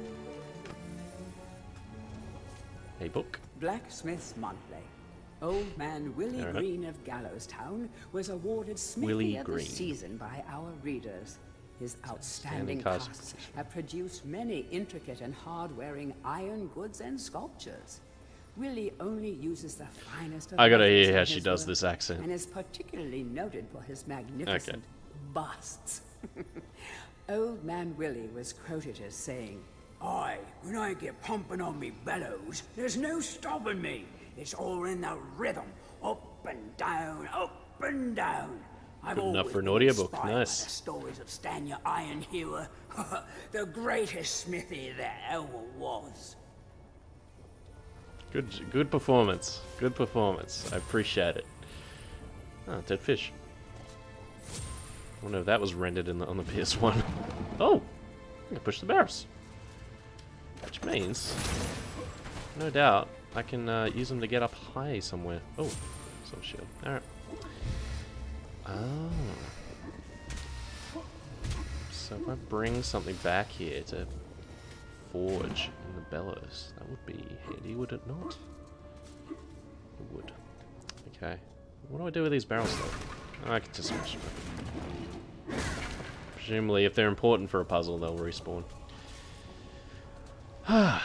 A book. Blacksmith's Monthly. Old man Willie All right. Green of Gallowstown was awarded Smithy Willie of Green. the Season by our readers. His outstanding Outstanding cast. casts have produced many intricate and hard-wearing iron goods and sculptures. Willie only uses the finest of I gotta metals hear in how his she does work, this accent. and is particularly noted for his magnificent busts. Old man Willie was quoted as saying, "Aye, when I get pumping on me bellows, there's no stopping me. It's all in the rhythm, up and down, up and down. I've Good enough always for an been audiobook, inspired by nice. the stories of Stanya Ironhewer, the greatest smithy there ever was." Good, good performance. Good performance. I appreciate it. Oh, dead fish. I wonder if that was rendered in the, on the P S one. Oh! I can push the barrels. Which means, no doubt, I can uh, use them to get up high somewhere. Oh, some shield. Alright. Oh. So if I bring something back here to forge in the bellows, that would be handy, would it not? It would. Okay. What do I do with these barrels though? Oh, I can just smash them. Presumably, if they're important for a puzzle, they'll respawn. Okay.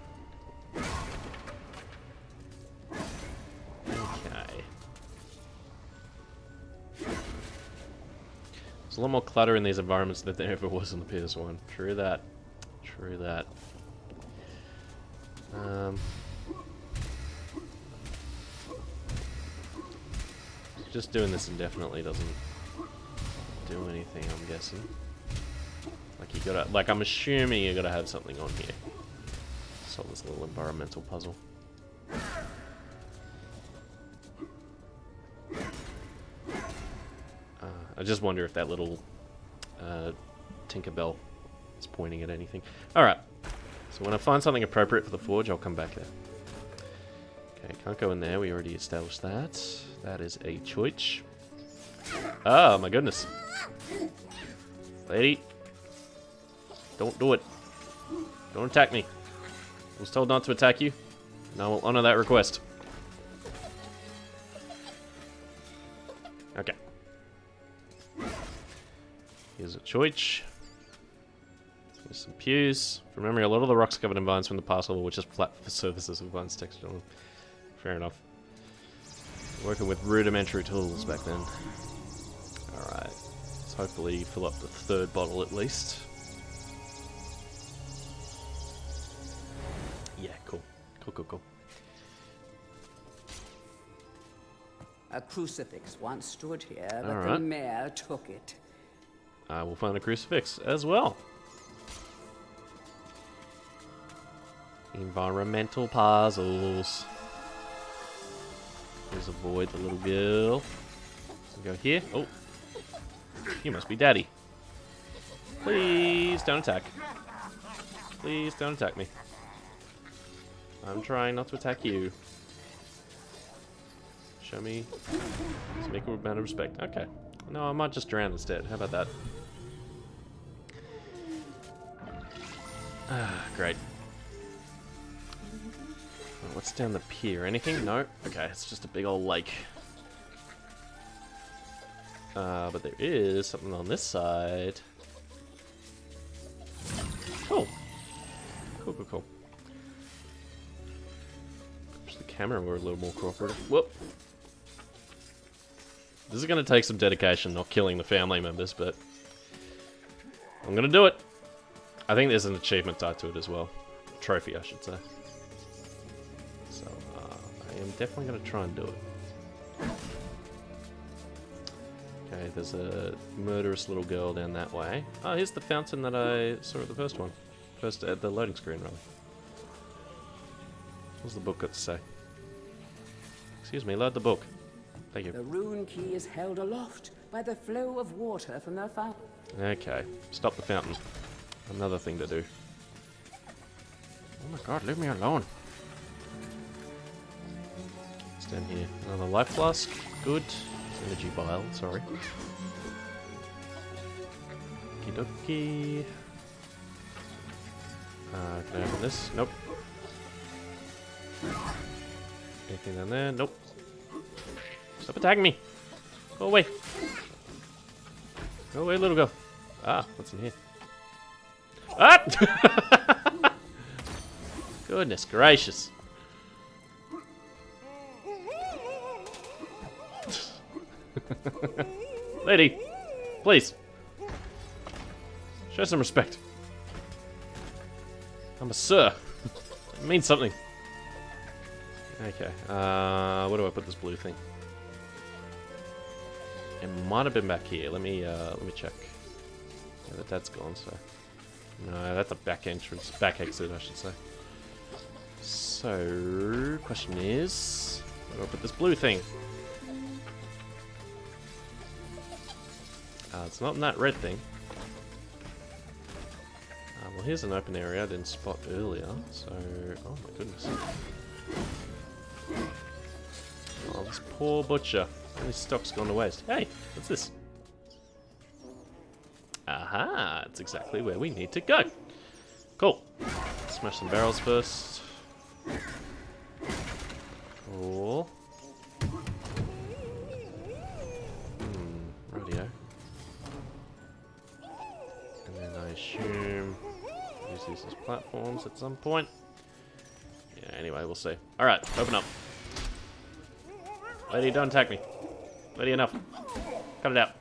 There's a lot more clutter in these environments than there ever was in the P S one. True that. True that. Um, just doing this indefinitely doesn't do anything, I'm guessing. Like you gotta, like I'm assuming you gotta have something on here. Solve this little environmental puzzle. Uh, I just wonder if that little uh, Tinkerbell is pointing at anything. Alright, so when I find something appropriate for the forge, I'll come back there. Okay, can't go in there, we already established that. That is a choice. Oh my goodness. Lady. Don't do it. Don't attack me. I was told not to attack you, and I will honor that request. Okay. Here's a choice. There's some pews. From memory, a lot of the rocks covered in vines from the past level were just flat surfaces with vines textured on them. Fair enough. Working with rudimentary tools back then. Alright. Let's hopefully fill up the third bottle at least. Yeah, cool. Cool, cool, cool. A crucifix once stood here, but All the right. mayor took it. I will find a crucifix as well. Environmental puzzles. Please avoid the little girl. We'll go here. Oh. You must be Daddy. Please don't attack. Please don't attack me. I'm trying not to attack you. Show me some equal amount of respect. Okay. No, I might just drown instead. How about that? Ah, great. Oh, what's down the pier? Anything? No? Okay, it's just a big old lake. Uh, but there is something on this side. Oh! Cool, cool, cool. Wish the camera were a little more cooperative. Whoop! This is going to take some dedication, not killing the family members, but I'm going to do it. I think there's an achievement tied to it as well. A trophy, I should say. So, uh, I am definitely going to try and do it. Okay, there's a murderous little girl down that way. Oh, here's the fountain that I saw at the first one. First, at the loading screen, rather. What's the book got to say? Excuse me, load the book. Thank you. The rune key is held aloft by the flow of water from the fountain. Okay, stop the fountain. Another thing to do. Oh my god, leave me alone. What's down here? Another life flask. Good. Energy vial, sorry. Okie dokie. Uh, can I open this? Nope. Anything down there? Nope. Stop attacking me! Go away! Go away, little girl. Ah, what's in here? Ah! Goodness gracious. Lady, please. Show some respect. I'm a sir. It means something. Okay, uh, where do I put this blue thing? It might have been back here. Let me, uh, let me check. Yeah, that, that's gone, so... No, that's a back entrance. Back exit, I should say. So, question is... Where do I put this blue thing? Uh, it's not in that red thing. Uh, well, here's an open area I didn't spot earlier, so... Oh my goodness. This poor butcher. All his stock's gone to waste. Hey, what's this? Aha, it's exactly where we need to go. Cool. Smash some barrels first. Cool. Hmm, radio. And then I assume use these as platforms at some point. Yeah, anyway, we'll see. Alright, open up. Lady, don't attack me. Lady, enough. Cut it out.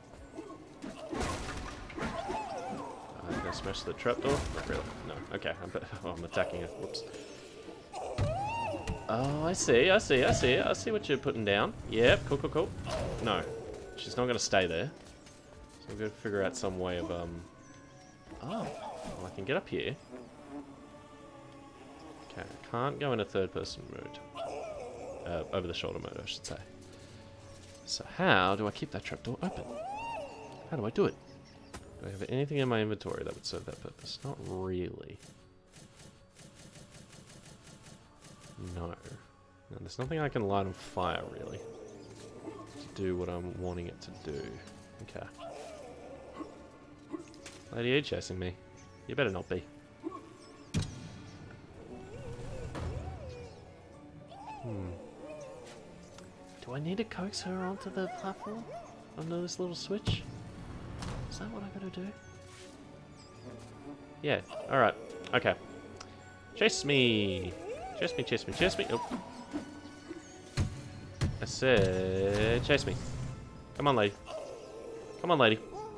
I'm gonna smash the trapdoor. Not really. No. Okay. I'm, oh, I'm attacking her. Whoops. Oh, I see. I see. I see. I see what you're putting down. Yep. Cool. Cool. Cool. No, she's not gonna stay there. So we've got to figure out some way of um. Oh, well, I can get up here. Okay. I can't go into third-person mode. Uh, over the shoulder mode, I should say. So how do I keep that trapdoor open? How do I do it? Do I have anything in my inventory that would serve that purpose? Not really. No. No, there's nothing I can light on fire, really. To do what I'm wanting it to do. Okay. Lady, are you chasing me? You better not be. Hmm. Do I need to coax her onto the platform? Under this little switch? Is that what I gotta do? Yeah, alright. Okay. Chase me! Chase me, chase me, chase me! Oh. I said... Chase me. Come on, lady. Come on, lady.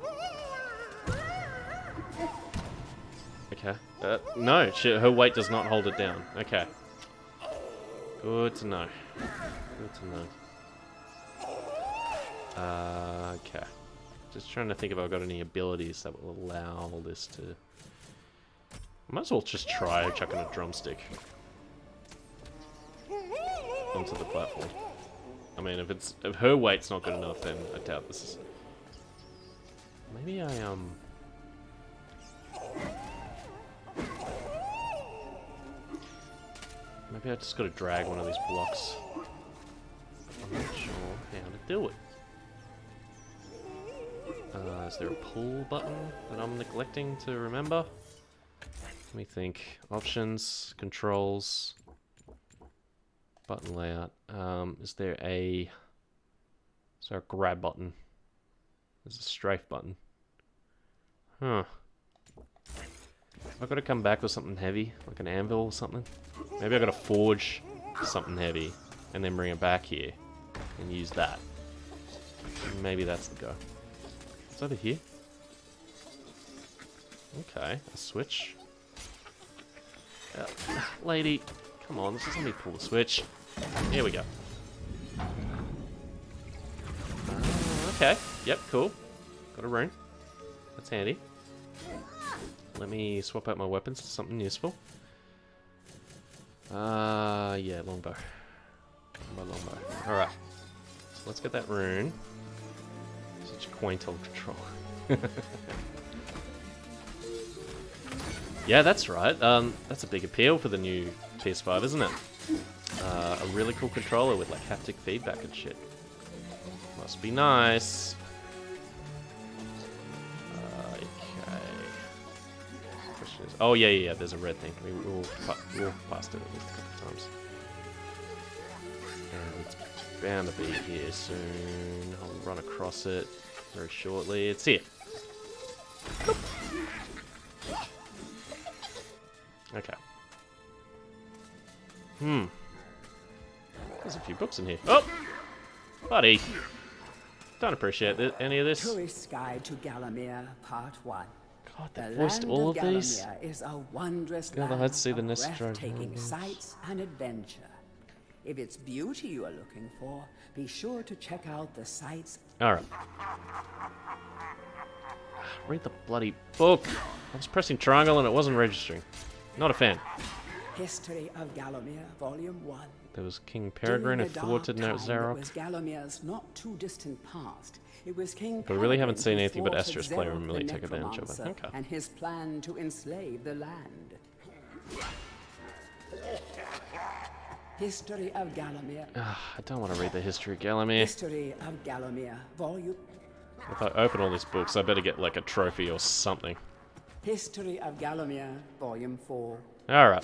Okay. Uh, no, she, her weight does not hold it down. Okay. Good to know. Good to know. Uh, okay. Just trying to think if I've got any abilities that will allow this to... I might as well just try chucking a drumstick onto the platform. I mean, if it's if her weight's not good enough, then I doubt this is... Maybe I, um... Maybe I just gotta drag one of these blocks. I'm not sure how to do it. Uh, is there a pull button that I'm neglecting to remember? Let me think. Options, controls, button layout. Um, is there a... Is there a grab button? There's a strafe button. Huh. I've got to come back with something heavy, like an anvil or something. Maybe I've got to forge something heavy and then bring it back here and use that. Maybe that's the go. It's over here. Okay, a switch. Uh, lady, come on, this is let me pull the switch. Here we go. Uh, okay, yep, cool. Got a rune. That's handy. Let me swap out my weapons to something useful. Uh, yeah, longbow. Longbow, longbow. Alright. So let's get that rune. Such a quaint old control. Yeah, that's right. Um, that's a big appeal for the new P S five, isn't it? Uh, a really cool controller with like haptic feedback and shit. Must be nice. Uh, okay. Question is, oh yeah, yeah, yeah. There's a red thing. We will we'll past it at least a couple of times. And it's bound to be here soon. I'll run across it very shortly. It's here. Nope. Okay. Hmm. There's a few books in here. Oh! Buddy! Don't appreciate th any of this. Tourist's Guide to Gallowmere, Part one. God, they The voiced land all of of these? Gallowmere is a wondrous God, land I'd see the of nest drone. breathtaking sights and adventure. If it's beauty you are looking for, be sure to check out the sites. Alright. Read the bloody book. I was pressing triangle and it wasn't registering. Not a fan. History of Gallowmere, Volume one. There was King Peregrine who thwarted Zarok. It was Gallomere's not too distant past. It was King But we really haven't Peregrine seen who anything but thwarted Estrus play Zarok and really the take advantage of it. Necromancer Okay. And his plan to enslave the land. History of Gallowmere. Ah, I don't want to read the history of Gallowmere. History of Gallowmere, volume. If I open all these books, I better get like a trophy or something. History of Gallowmere, volume four. Alright.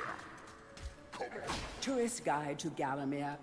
Tourist Guide to Gallowmere.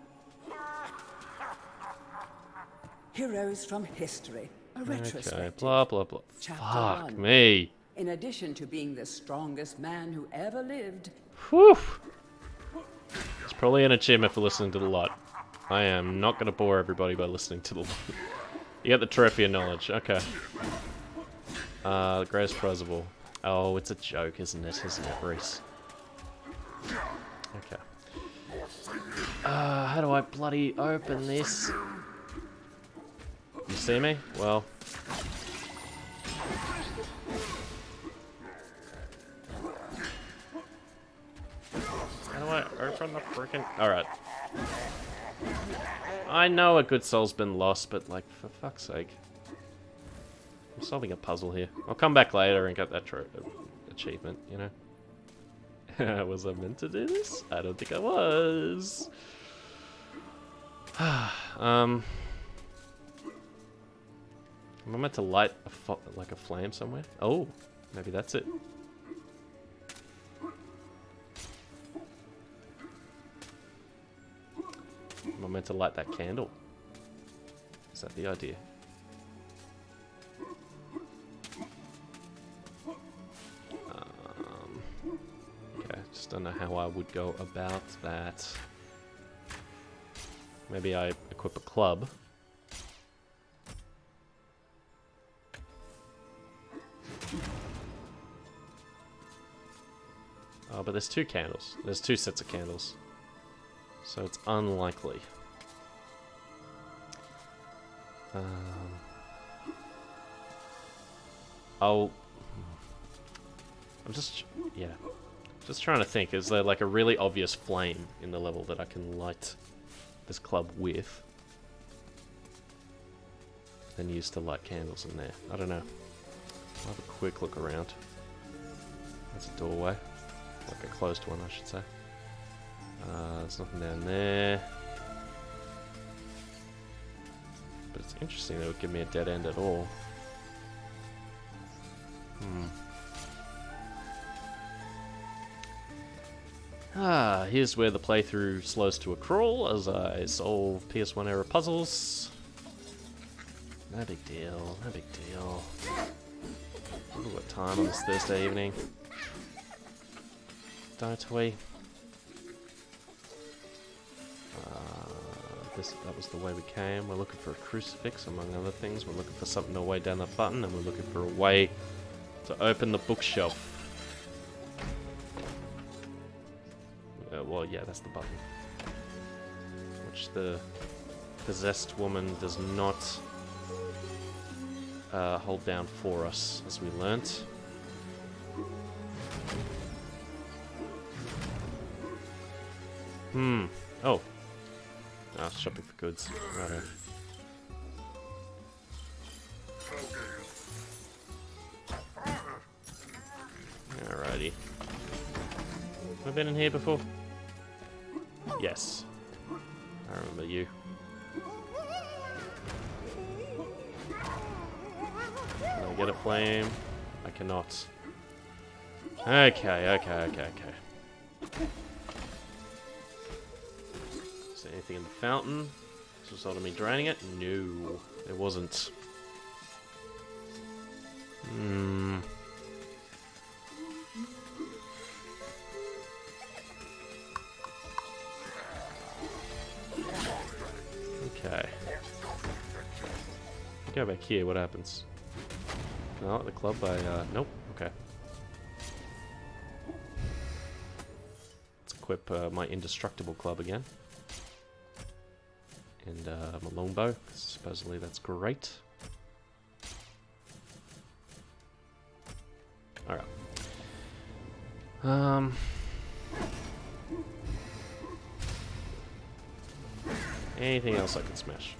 Heroes from History, a Okay, retrospective. blah blah blah. Chapter Fuck one. me. In addition to being the strongest man who ever lived, Whew. It's probably an achievement for listening to the lot. I am not going to bore everybody by listening to the lot. You get the trophy of knowledge. Okay. Uh, the greatest prize of all. Oh, it's a joke, isn't it? Isn't it, Reese? Okay. Uh, how do I bloody open this? You see me? Well. How do I open the freaking... Alright. I know a good soul's been lost, but like, for fuck's sake. I'm solving a puzzle here. I'll come back later and get that tro achievement, you know? Was I meant to do this? I don't think I was. um... Am I meant to light a fo like a flame somewhere? Oh, maybe that's it. Am I meant to light that candle? Is that the idea? Um, okay, just don't know how I would go about that. Maybe I equip a club. Oh, but there's two candles. There's two sets of candles. So it's unlikely. Um, I'll... I'm just... Yeah. Just trying to think. Is there like a really obvious flame in the level that I can light this club with? Then use to light candles in there. I don't know. I'll have a quick look around. That's a doorway. Like a closed one, I should say. Uh, there's nothing down there. But it's interesting that it would give me a dead end at all. Hmm. Ah, here's where the playthrough slows to a crawl as I solve P S one era puzzles. No big deal, no big deal. We've got time on this Thursday evening. Don't we? Uh, this, that was the way we came. We're looking for a crucifix, among other things. We're looking for something to weigh down that button, and we're looking for a way to open the bookshelf. Uh, well, yeah, that's the button. Which the possessed woman does not uh, hold down for us, as we learnt. Hmm. Oh. Ah, shopping for goods. Righto. Alrighty. Have I been in here before? Yes. I remember you. Can I get a flame? I cannot. Okay, okay, okay, okay. Is there anything in the fountain as a result of me draining it? No, there wasn't. Hmm. Okay. Go back here, what happens? No, the club I, uh, nope, okay. Let's equip uh, my indestructible club again. And uh, my longbow, supposedly that's great. Alright. Um... Anything else I can smash?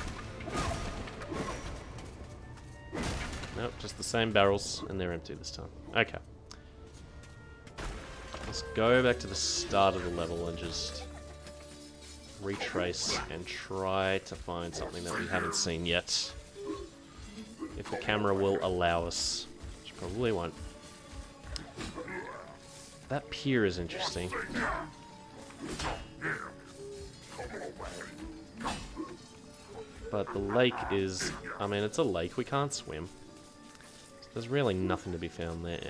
Nope, just the same barrels, and they're empty this time. Okay. Let's go back to the start of the level and just retrace and try to find something that we haven't seen yet. If the camera will allow us. Which probably won't. That pier is interesting. But the lake is... I mean, it's a lake. We can't swim. So there's really nothing to be found there.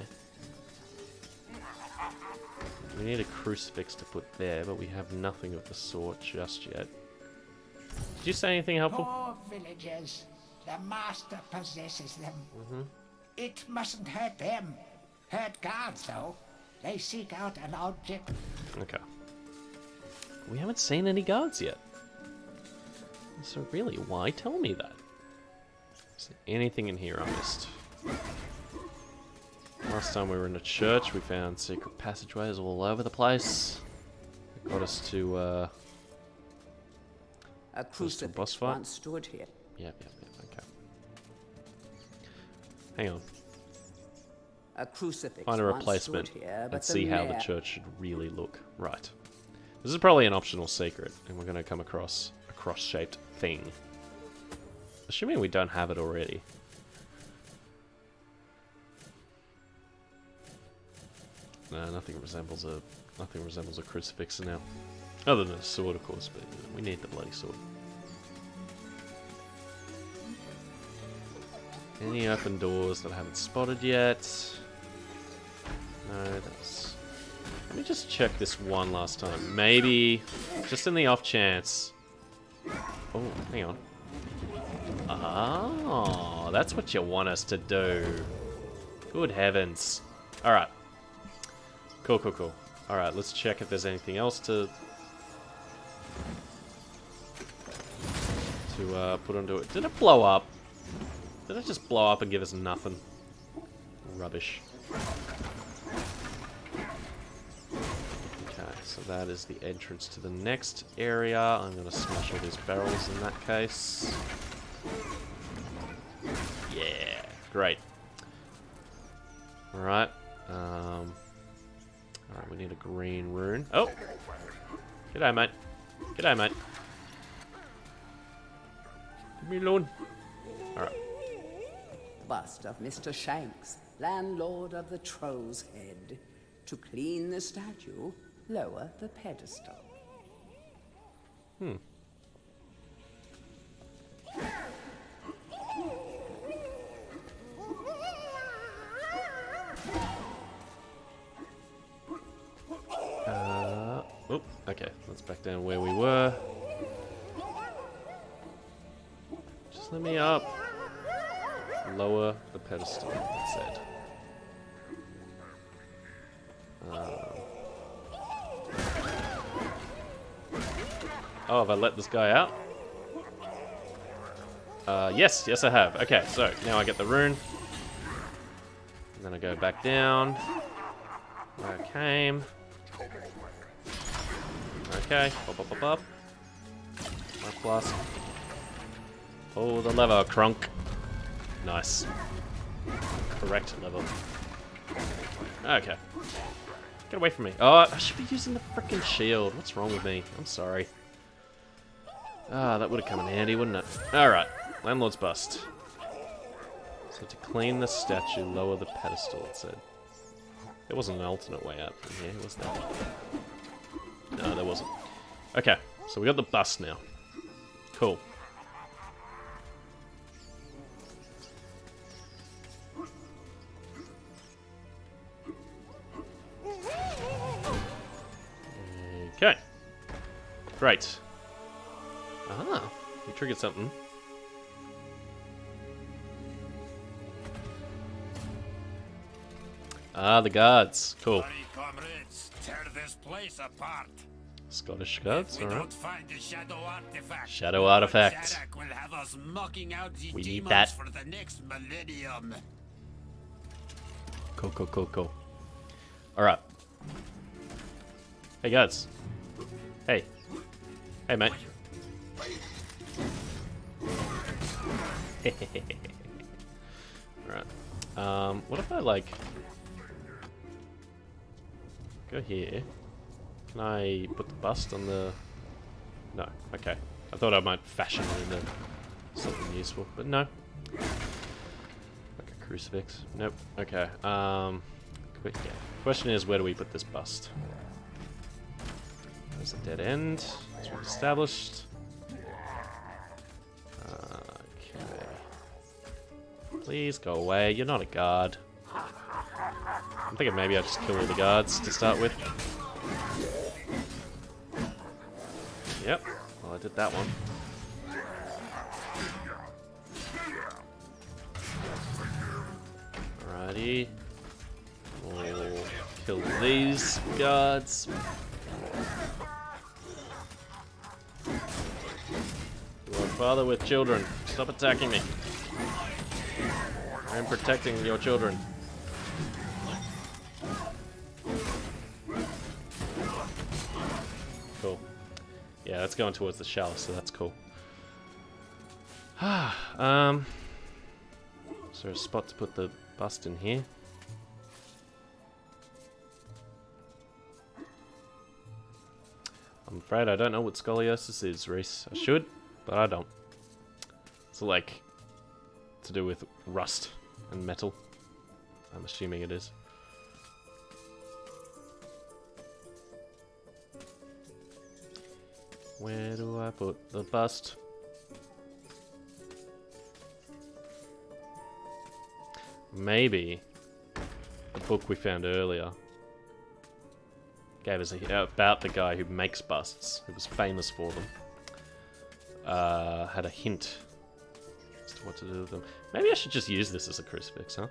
We need a crucifix to put there, but we have nothing of the sort just yet. Did you say anything helpful? Poor villagers. The master possesses them. Mm-hmm. It mustn't hurt them. Hurt guards, though. They seek out an object. Okay. We haven't seen any guards yet. So really, why tell me that? Is there anything in here I missed? Last time we were in a church, we found secret passageways all over the place. It got us to, uh... A crucifix boss fight? once stood here. Yep, yep, yep, okay. Hang on. A crucifix Find a once replacement stood here, but and the see how the mayor- church should really look. Right. This is probably an optional secret, and we're going to come across a cross-shaped thing. Assuming we don't have it already. No, nothing resembles a nothing resembles a crucifix now. Other than a sword, of course, but we need the bloody sword. Any open doors that I haven't spotted yet? No, that's... Let me just check this one last time. Maybe, just in the off chance. Oh, hang on. Oh, that's what you want us to do. Good heavens. Alright. Cool, cool, cool. Alright, let's check if there's anything else to... to uh, put onto it. Did it blow up? Did it just blow up and give us nothing? Rubbish. Okay, so that is the entrance to the next area. I'm going to smash all these barrels in that case. Yeah, great. Alright. Um, Alright, we need a green rune. Oh! G'day, mate. G'day, mate. Leave me alone. Alright. Bust of Mister Shanks, landlord of the Troll's Head. To clean the statue, lower the pedestal. Hmm. Uh, oh, okay. Let's back down where we were. Just let me up. Lower the pedestal, it said. Uh, oh, have I let this guy out? Uh, yes, yes I have. Okay, so now I get the rune. And then I go back down. Where I came. Okay, pop, pop, pop, pop. My flask. Oh, the lever, crunk. Nice. Correct level. Okay. Get away from me. Oh, I should be using the frickin' shield. What's wrong with me? I'm sorry. Ah, that would have come in handy, wouldn't it? Alright. Landlord's bust. So to clean the statue, lower the pedestal, it said. There wasn't an alternate way out from here, was there? No, there wasn't. Okay, so we got the bust now. Cool. Okay. Great. Ah, we triggered something. Ah, the guards. Cool. Sorry, comrades, tear this place apart. Scottish guards, If we alright. don't find the shadow artifact, Shadow artifact. Zarek will have us mocking out the We need demons that. for the next millennium. Cool, cool, cool, cool. Alright. Hey, guards. Hey. Hey, mate. Alright. Um, what if I, like... go here. Can I put the bust on the No. Okay. I thought I might fashion it into something useful, but no. Like a crucifix. Nope. Okay. Um. Quick. Yeah. Question is, where do we put this bust? There's a dead end. That's been established. Okay. Please go away. You're not a guard. I'm thinking maybe I just kill all the guards to start with. Yep. Well, I did that one. Alrighty. We'll kill these guards. You are a father with children. Stop attacking me. I am protecting your children. Cool. Yeah, that's going towards the shell, so that's cool. um, is there a spot to put the bust in here? I'm afraid I don't know what scoliosis is, Reese. I should, but I don't. It's like to do with rust and metal. I'm assuming it is. Where do I put the bust? Maybe the book we found earlier gave us a, about the guy who makes busts, who was famous for them. Uh, had a hint as to what to do with them. Maybe I should just use this as a crucifix, huh?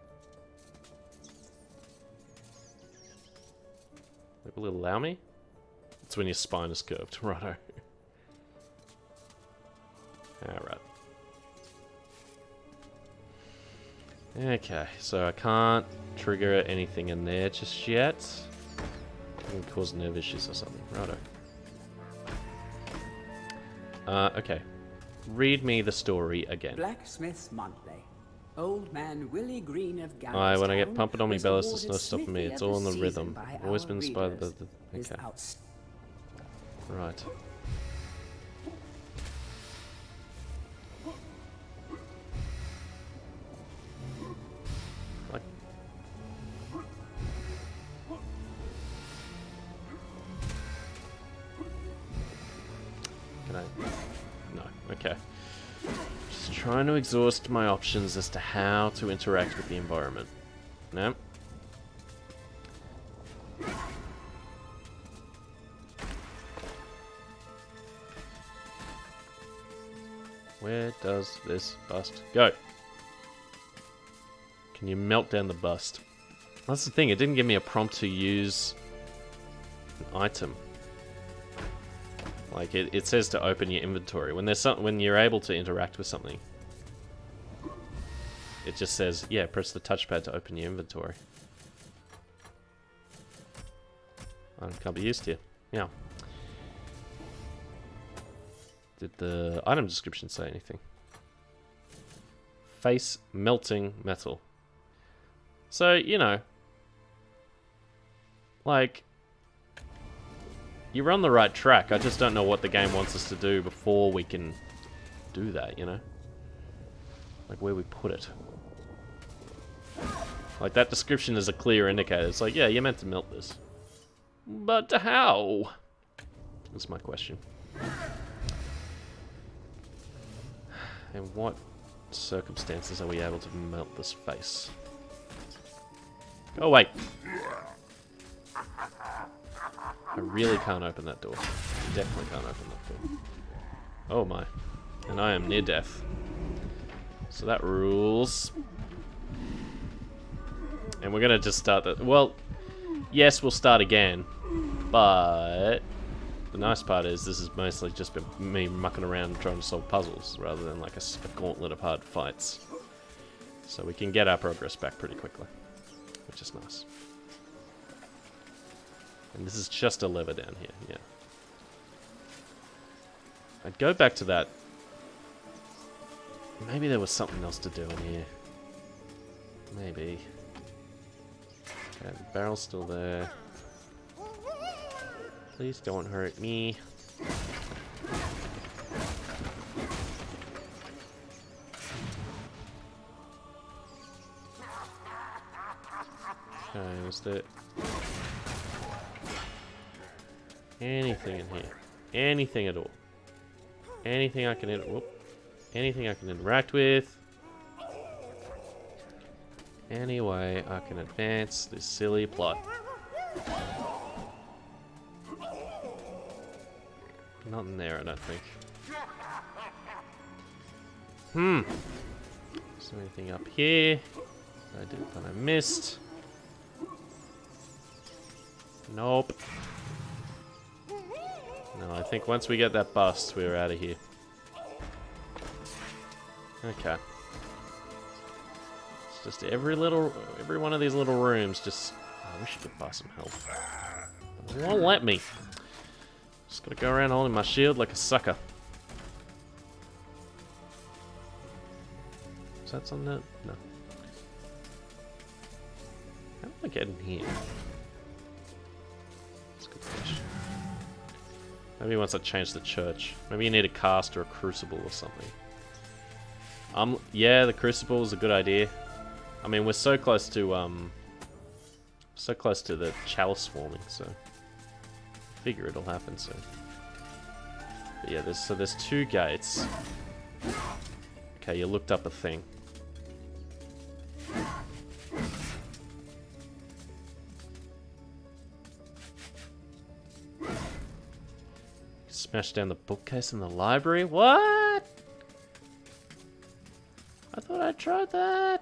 Will it allow me? It's when your spine is curved, righto. Alright. Okay, so I can't trigger anything in there just yet. It can cause nerve issues or something, righto. Uh, okay. Read me the story again. Blacksmith's Monthly. Old man Willie Green of Gallowmere. Aye, when I get pumping on me bellows, there's no stopping me. It's all in the rhythm. I've always been inspired by the... Okay. Right. Like... Can I... No. Okay. Just trying to exhaust my options as to how to interact with the environment. No. Where does this bust go? Can you melt down the bust? That's the thing, it didn't give me a prompt to use an item. Like, it, it says to open your inventory. When there's some, when you're able to interact with something, it just says, yeah, press the touchpad to open your inventory. I can't be used here. Yeah. Did the item description say anything? Face melting metal. So, you know, like, you're on the right track. I just don't know what the game wants us to do before we can do that, you know? Like, where we put it. Like, that description is a clear indicator. It's like, yeah, you're meant to melt this. But how? That's my question. In what circumstances are we able to melt this face? Oh, wait. I really can't open that door. Definitely can't open that door. Oh my. And I am near death. So that rules. And we're gonna just start that. Well, yes, we'll start again. But the nice part is this is mostly just been me mucking around trying to solve puzzles rather than like a, a gauntlet of hard fights. So we can get our progress back pretty quickly, which is nice. And this is just a lever down here, yeah. I'd go back to that. Maybe there was something else to do in here. Maybe. Okay, the barrel's still there. Please don't hurt me. Okay, is there anything in here? Anything at all? Anything I can... Whoop. Anything I can interact with? Any way I can advance this silly plot? Nothing there, I don't think. Hmm. Is there anything up here that I did that I missed? Nope. No, I think once we get that bust, we're out of here. Okay. It's just every little, every one of these little rooms just... Oh, I wish you could buy some health. But it won't let me. Just gotta go around holding my shield like a sucker. Is that something that... No. How do I get in here? That's a good question. Maybe once I change the church. Maybe you need a cast or a crucible or something. Um, yeah, the crucible is a good idea. I mean, we're so close to, um... So close to the chalice forming, so... I figure it'll happen soon. But yeah, there's, so there's two gates. Okay, you looked up a thing. Smash down the bookcase in the library? What? I thought I tried that.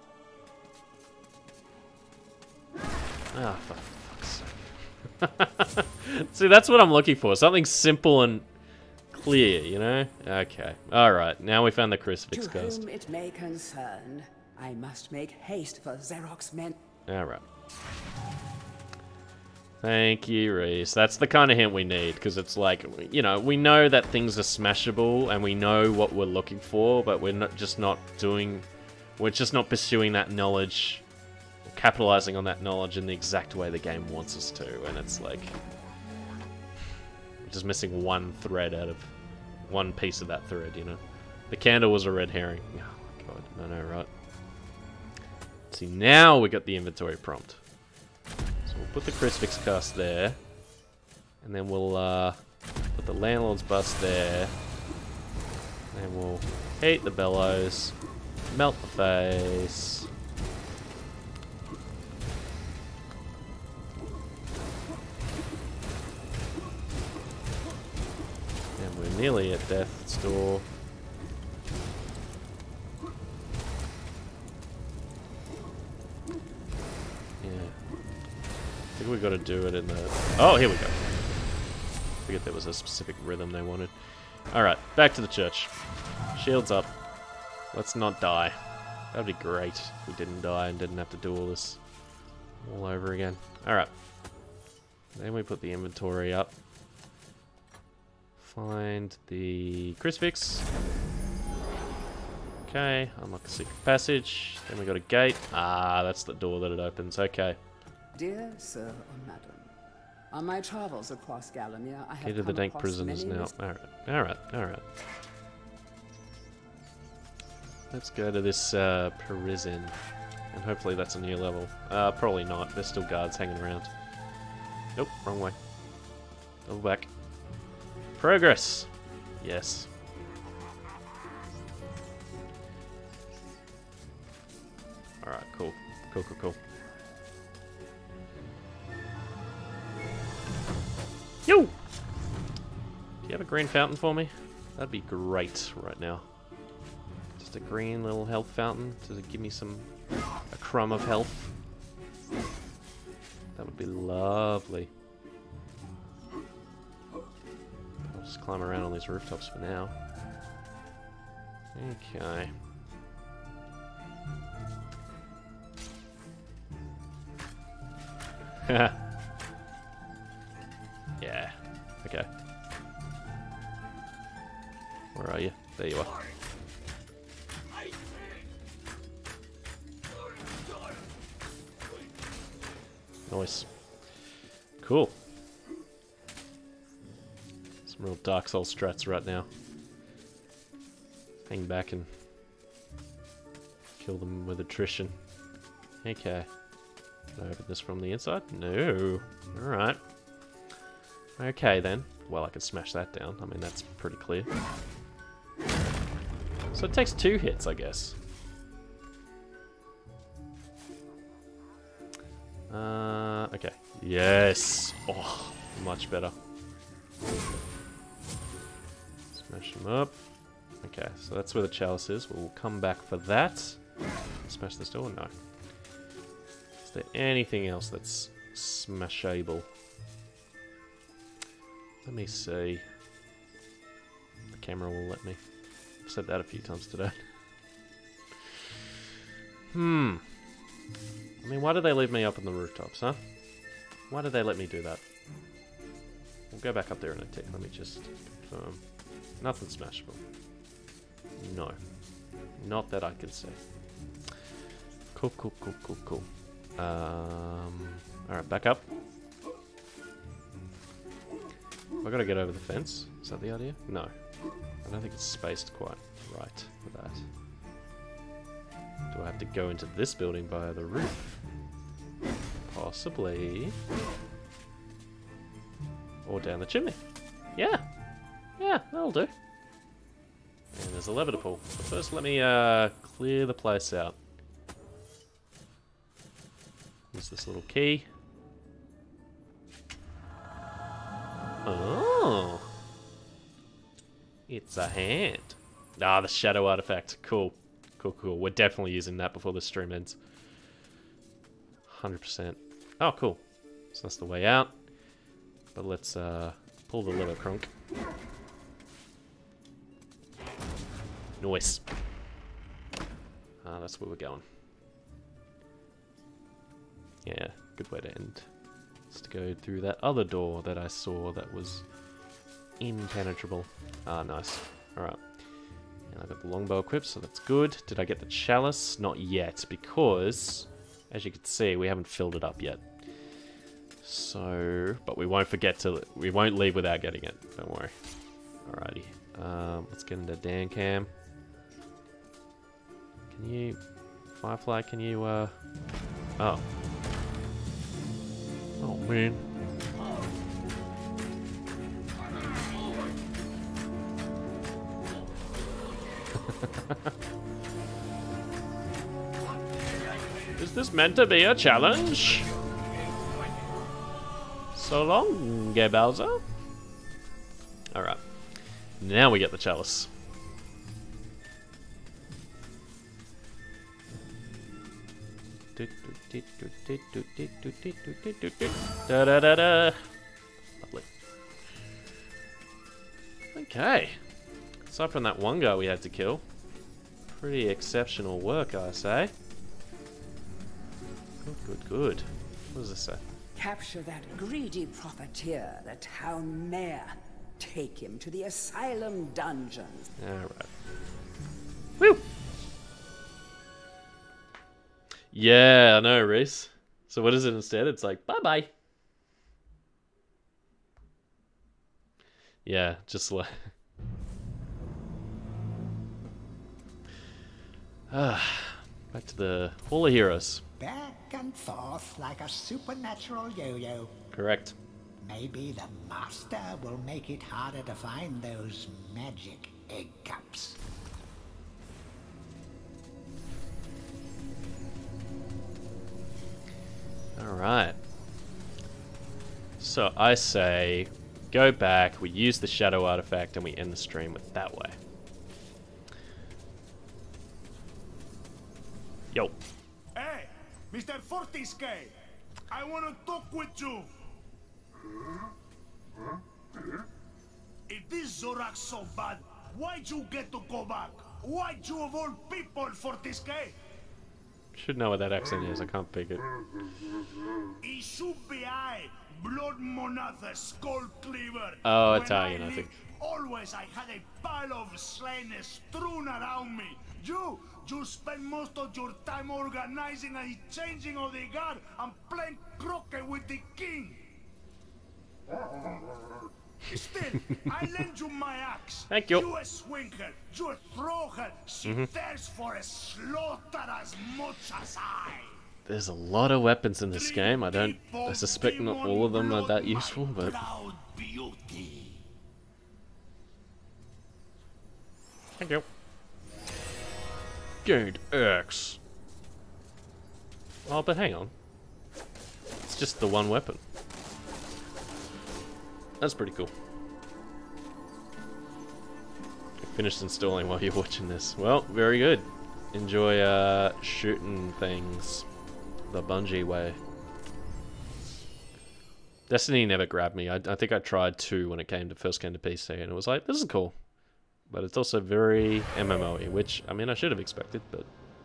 Ah, oh, for fuck's sake. See, that's what I'm looking for. Something simple and clear, you know? Okay. Alright, now we found the crucifix To ghost. whom it may concern, I must make haste for Xerox men. Alright. Thank you, Reese. That's the kind of hint we need, because it's like, you know, we know that things are smashable, and we know what we're looking for, but we're not just not doing... We're just not pursuing that knowledge, capitalizing on that knowledge in the exact way the game wants us to, and it's like... We're just missing one thread out of... One piece of that thread, you know? The candle was a red herring. Oh my god, no, no, right. See, now we got the inventory prompt. So we'll put the crucifix cast there, and then we'll uh, put the landlord's bust there, and we'll heat the bellows, melt the face. And we're nearly at death's door. I think we got to do it in the... Oh, here we go. I forget there was a specific rhythm they wanted. Alright, back to the church. Shields up. Let's not die. That'd be great if we didn't die and didn't have to do all this all over again. Alright. Then we put the inventory up. Find the crucifix. Okay, unlock a secret passage. Then we got a gate. Ah, that's the door that it opens. Okay. Dear sir or madam, on my travels across Gallowmere, I have Here to the come dank across prisoners many now. mis- Alright, alright, alright. Let's go to this uh, prison. And hopefully that's a new level. Uh, probably not. There's still guards hanging around. Nope, wrong way. Double back. Progress! Yes. Alright, cool. Cool, cool, cool. Yo! Do you have a green fountain for me? That'd be great right now. Just a green little health fountain to give me some... a crumb of health. That would be lovely. I'll just climb around on these rooftops for now. Okay. Haha. Yeah. Okay. Where are you? There you are. Nice. Cool. Some real Dark Souls strats right now. Hang back and kill them with attrition. Okay. Can I open this from the inside? No. Alright. Okay then. Well, I can smash that down. I mean, that's pretty clear. So it takes two hits, I guess. Uh, okay. Yes! Oh, much better. Smash them up. Okay, so that's where the chalice is. We'll come back for that. Smash this door? No. Is there anything else that's smashable? Let me see. The camera will let me. I've said that a few times today. Hmm. I mean, why did they leave me up on the rooftops, huh? Why did they let me do that? We'll go back up there in a tick. Let me just confirm. Nothing smashable. No. Not that I can see. Cool, cool, cool, cool, cool. Um, Alright, back up. Have I got to get over the fence? Is that the idea? No. I don't think it's spaced quite right for that. Do I have to go into this building via the roof? Possibly. Or down the chimney. Yeah. Yeah, that'll do. And there's a lever to pull. But first let me uh, clear the place out. Use this little key. Oh. It's a hand. Ah, the shadow artifact. Cool. Cool, cool. We're definitely using that before the stream ends. one hundred percent. Oh, cool. So that's the way out. But let's uh, pull the lever, crunk. Nice. Ah, that's where we're going. Yeah, good way to end. Just to go through that other door that I saw that was impenetrable. Ah, nice. Alright. And I got the longbow equipped, so that's good. Did I get the chalice? Not yet, because, as you can see, we haven't filled it up yet. So, but we won't forget to, we won't leave without getting it. Don't worry. Alrighty. Um, let's get into Dan Cam. Can you, Firefly, can you, uh, oh. Oh, man. Is this meant to be a challenge? So long, Gay Bowser. Alright. Now we get the chalice. Da da da da. Lovely. Okay. Aside from that one guy we had to kill, pretty exceptional work, I say. Good, good, good. What does this say? Capture that greedy profiteer, the town mayor. Take him to the asylum dungeons. Alright. Woo! Yeah, I know, Reese. So what is it instead? It's like, bye-bye. Yeah, just like... Ah, back to the Hall of Heroes. Back and forth like a supernatural yo-yo. Correct. Maybe the master will make it harder to find those magic egg cups. Alright. So I say, go back, we use the shadow artifact, and we end the stream with that way. Yo. Hey, Mister Fortisque, I want to talk with you. If this Zorak's so bad, why'd you get to go back? Why'd you of all people, Fortisque? Should know what that accent is, I can't pick it. It should be I, Blood Monatha, Skull Cleaver. Oh, When Italian, I, I lived, think. Always I had a pile of slain strewn around me. You, you spend most of your time organizing and changing of the guard and playing croquet with the king. Still, I lend you my axe. Thank you. You a swing her, you a throw her. She Mm-hmm. thirsts for a slaughter as much as I. There's a lot of weapons in this game. I don't... I suspect not all of them are that useful, but... Thank you. Gained X. Oh, but hang on. It's just the one weapon. That's pretty cool. I finished installing while you're watching this. Well, very good. Enjoy uh, shooting things the Bungie way. Destiny never grabbed me. I, I think I tried two when it came to first came to P C, and it was like, this is cool. But it's also very M M O-y, which, I mean, I should have expected, but...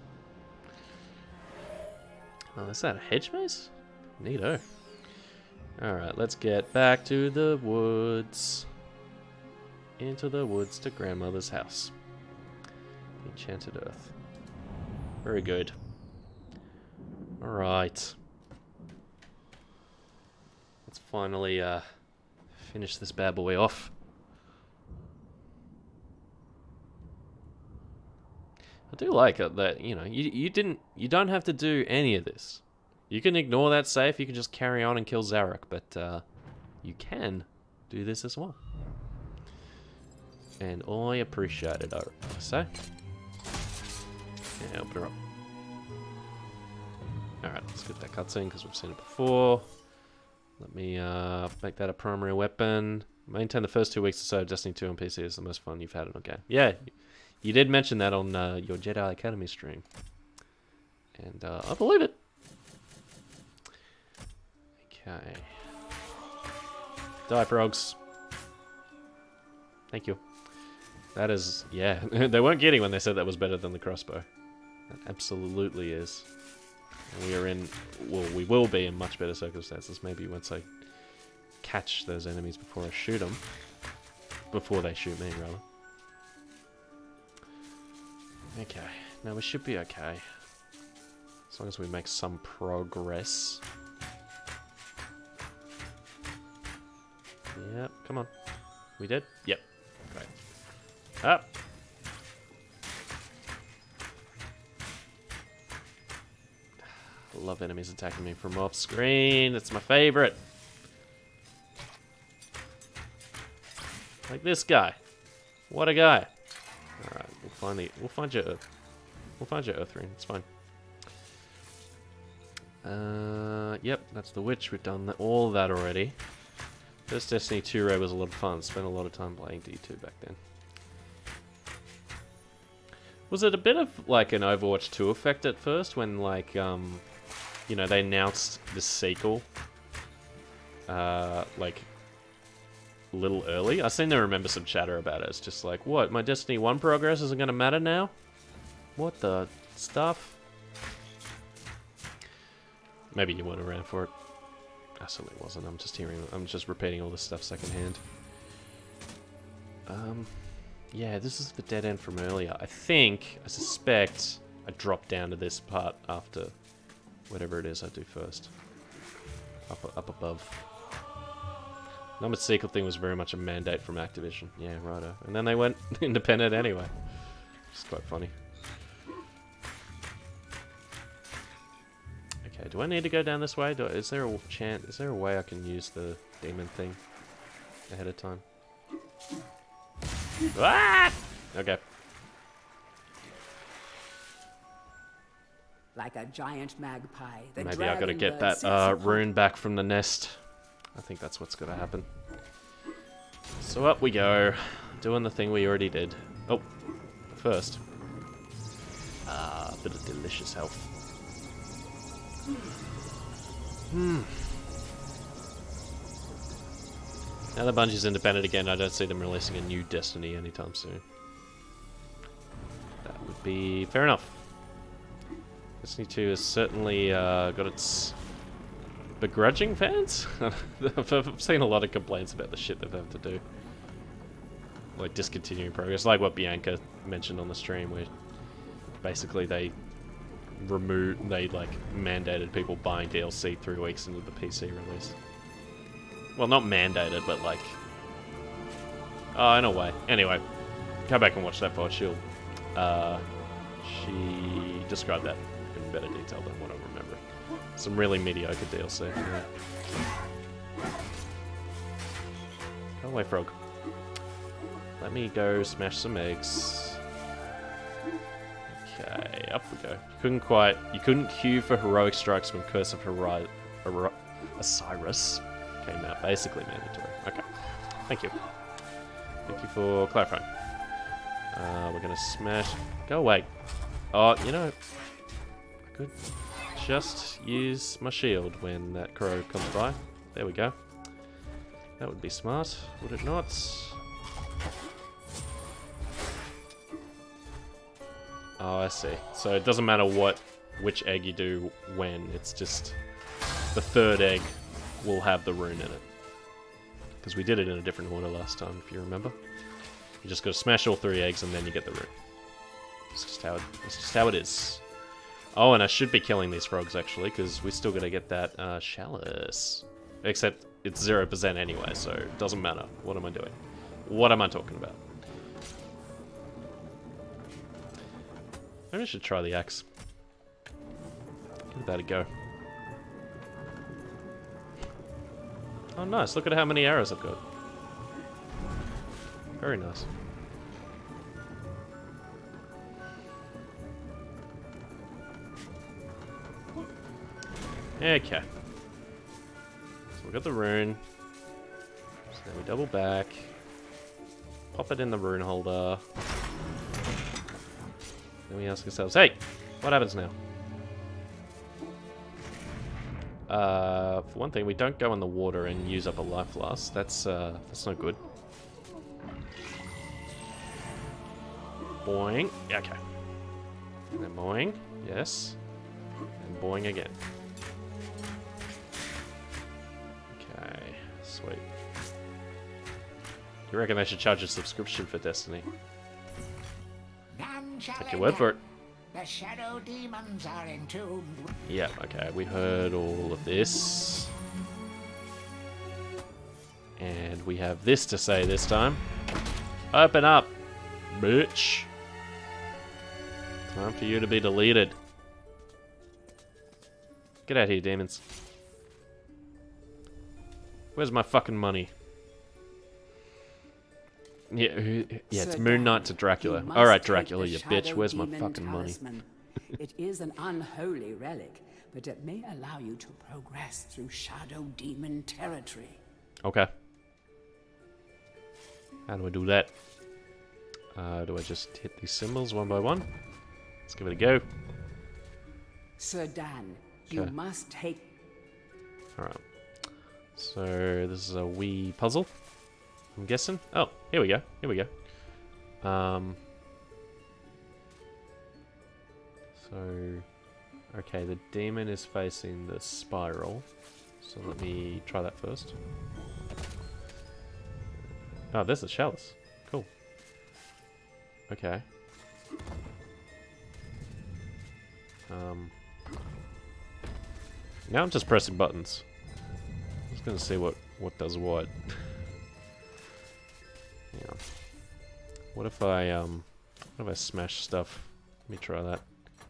Oh, is that a hedge maze? Neato. Alright, let's get back to the woods. Into the woods to grandmother's house. Enchanted Earth. Very good. Alright. Let's finally uh, finish this bad boy off. I do like it that, you know, you, you didn't, you don't have to do any of this. You can ignore that save, you can just carry on and kill Zarek, but uh, you can do this as well. And I appreciate it, I say. Yeah, open her up. Alright, let's get that cutscene because we've seen it before. Let me uh, make that a primary weapon. Maintain the first two weeks or so of Destiny two on P C is the most fun you've had in a game. Yeah, you did mention that on uh, your Jedi Academy stream. And uh, I believe it. Okay. Die, frogs. Thank you. That is, yeah. They weren't kidding when they said that was better than the crossbow. That absolutely is. And we are in, well, we will be in much better circumstances. Maybe once I catch those enemies before I shoot them. Before they shoot me, rather. Okay. Now we should be okay. As long as we make some progress. Yep, come on. We did? Yep. Great. Up. I love enemies attacking me from off screen. It's my favorite. Like this guy. What a guy. Alright, we'll find the we'll find your earth. We'll find your earth ring. It's fine. Uh yep, that's the witch. We've done that, all that already. This Destiny two raid was a lot of fun. Spent a lot of time playing D two back then. Was it a bit of like an Overwatch two effect at first when like um you know they announced the sequel uh like a little early? I seem to remember some chatter about it. It's just like, what, my Destiny one progress isn't gonna matter now? What the stuff? Maybe you weren't around for it. Absolutely wasn't. I'm just hearing, I'm just repeating all this stuff secondhand. Um, yeah, this is the dead end from earlier. I think, I suspect, I drop down to this part after whatever it is I do first. Up, up above. Numbered sequel thing was very much a mandate from Activision. Yeah, righto. And then they went independent anyway. It's quite funny. Okay, do I need to go down this way? Do I, is there a chance? Is there a way I can use the demon thing ahead of time? Ah! Okay. Like a giant magpie. The Maybe I gotta dragon get bird that sits uh, upon- rune back from the nest. I think that's what's gonna happen. So up we go, doing the thing we already did. Oh, first. Ah, a bit of delicious health. Hmm. Now that Bungie's independent again, I don't see them releasing a new Destiny anytime soon. That would be fair enough. Destiny two has certainly uh, got its begrudging fans. I've seen a lot of complaints about the shit they've had to do. Like discontinuing progress, like what Bianca mentioned on the stream, where basically they removed, they like mandated people buying D L C three weeks into the P C release. Well, not mandated, but like, oh, in a way. Anyway, go back and watch that part. She'll, uh, she described that in better detail than what I remember. Some really mediocre D L C. Yeah. Go away, frog. Let me go smash some eggs. Okay, up we go. You couldn't quite... You couldn't queue for heroic strikes when Curse of Hori Hori Osiris came out. Basically mandatory. Okay. Thank you. Thank you for clarifying. Uh, we're gonna smash... Go away. Oh, you know... I could just use my shield when that crow comes by. There we go. That would be smart, would it not? Oh, I see. So it doesn't matter what, which egg you do when, it's just the third egg will have the rune in it. Because we did it in a different order last time, if you remember. You just got to smash all three eggs and then you get the rune. It's just how it, it's just how it is. Oh, and I should be killing these frogs actually, because we still got to get that uh, chalice. Except it's zero percent anyway, so it doesn't matter. What am I doing? What am I talking about? Maybe I should try the axe. Give that a go. Oh, nice. Look at how many arrows I've got. Very nice. Okay. So we got the rune. So then we double back. Pop it in the rune holder. Then we ask ourselves, hey, what happens now? Uh, for one thing, we don't go in the water and use up a life loss. That's uh, that's not good. Boing. Okay. And then boing. Yes. And boing again. Okay. Sweet. You reckon they should charge a subscription for Destiny? Take your word for it. The shadow demons are entombed. Yeah, okay, we heard all of this. And we have this to say this time. Open up, bitch. Time for you to be deleted. Get out here, demons. Where's my fucking money? Yeah, who, yeah, it's Moon Knight to Dracula. Alright, Dracula, you bitch, where's my fucking money? It is an unholy relic, but it may allow you to progress through shadow demon territory. Okay. How do I do that? Uh, do I just hit these symbols one by one? Let's give it a go. Sir Dan, you Okay. must take... Alright. So, this is a wee puzzle. I'm guessing. Oh, here we go. Here we go. Um. So, okay, the demon is facing the spiral. So let me try that first. Oh, there's the chalice. Cool. Okay. Um. Now I'm just pressing buttons. I'm just gonna see what what does what. Yeah. What if I um what if I smash stuff? Let me try that.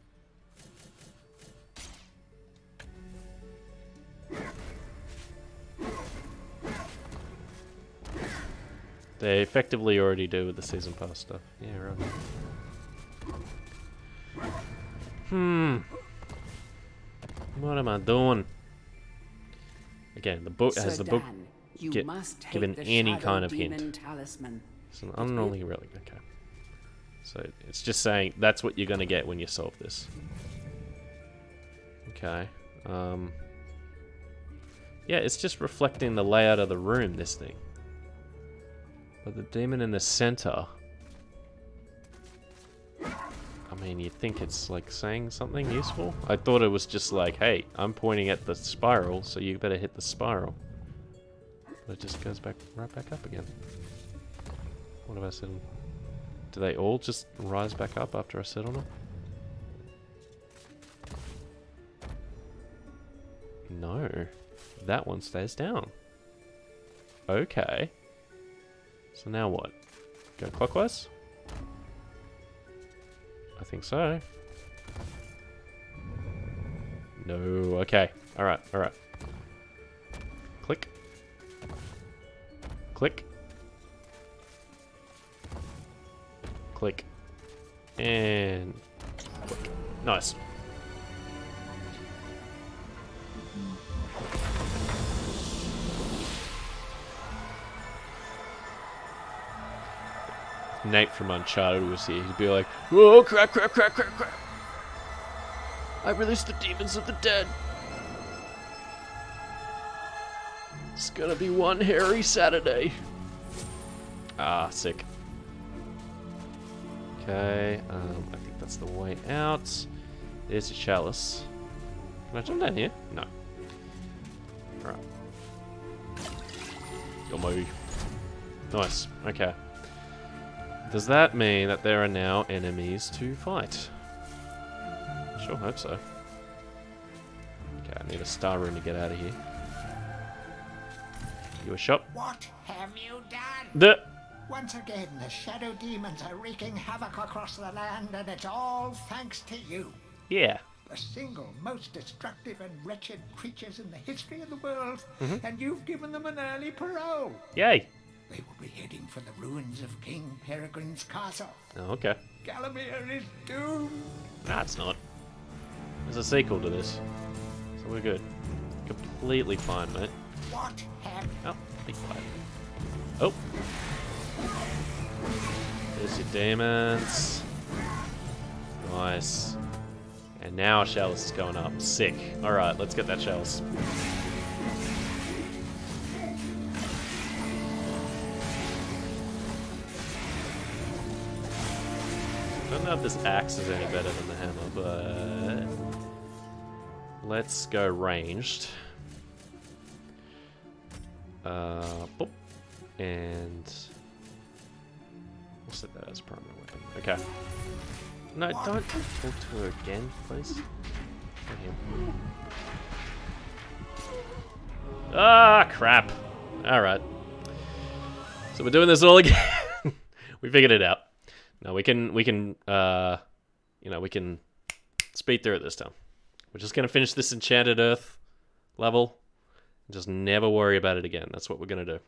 They effectively already do with the season pass stuff. Yeah, right. Hmm. What am I doing? Again, the book has Sir the book Dan, you get must take given the any shadow kind of demon hint. Talisman. It's an unruly relic. Okay. So it's just saying that's what you're gonna get when you solve this. Okay. Um. Yeah, it's just reflecting the layout of the room. This thing. But the demon in the center. I mean, you think it's like saying something useful? I thought it was just like, hey, I'm pointing at the spiral, so you better hit the spiral. But it just goes back right back up again. What have I said? Do they all just rise back up after I sit on them? No. That one stays down. Okay. So now what? Go clockwise? I think so. No, okay. Alright, alright. Click. Click. Click. And click. Nice. Nate from Uncharted was here. He'd be like, "Whoa, crap, crap, crap, crap, crap. I released the demons of the dead. It's gonna be one hairy Saturday." Ah, sick. Okay, um, I think that's the way out. There's your chalice. Can I jump down here? No. Alright. Your move. Nice, okay. Does that mean that there are now enemies to fight? Sure hope so. Okay, I need a star room to get out of here. You a shop? What have you done? The Once again, the shadow demons are wreaking havoc across the land, and it's all thanks to you. Yeah. The single most destructive and wretched creatures in the history of the world, Mhm. and you've given them an early parole. Yay. They will be heading for the ruins of King Peregrine's castle. Oh, okay. Gallowmere is doomed. Nah, it's not. There's a sequel to this. So we're good. Completely fine, mate. What have... Oh, be quiet. Oh. There's your demons. Nice. And now our chalice is going up. Sick. Alright, let's get that chalice. I don't know if this axe is any better than the hammer, but let's go ranged. Uh, boop. And we'll set that as primary weapon. Okay. No, don't, don't talk to her again, please. Not him. Ah, crap. Alright. So we're doing this all again. We figured it out. No, we can, we can, uh, you know, we can speed through it this time. We're just going to finish this Enchanted Earth level and just never worry about it again. That's what we're going to do.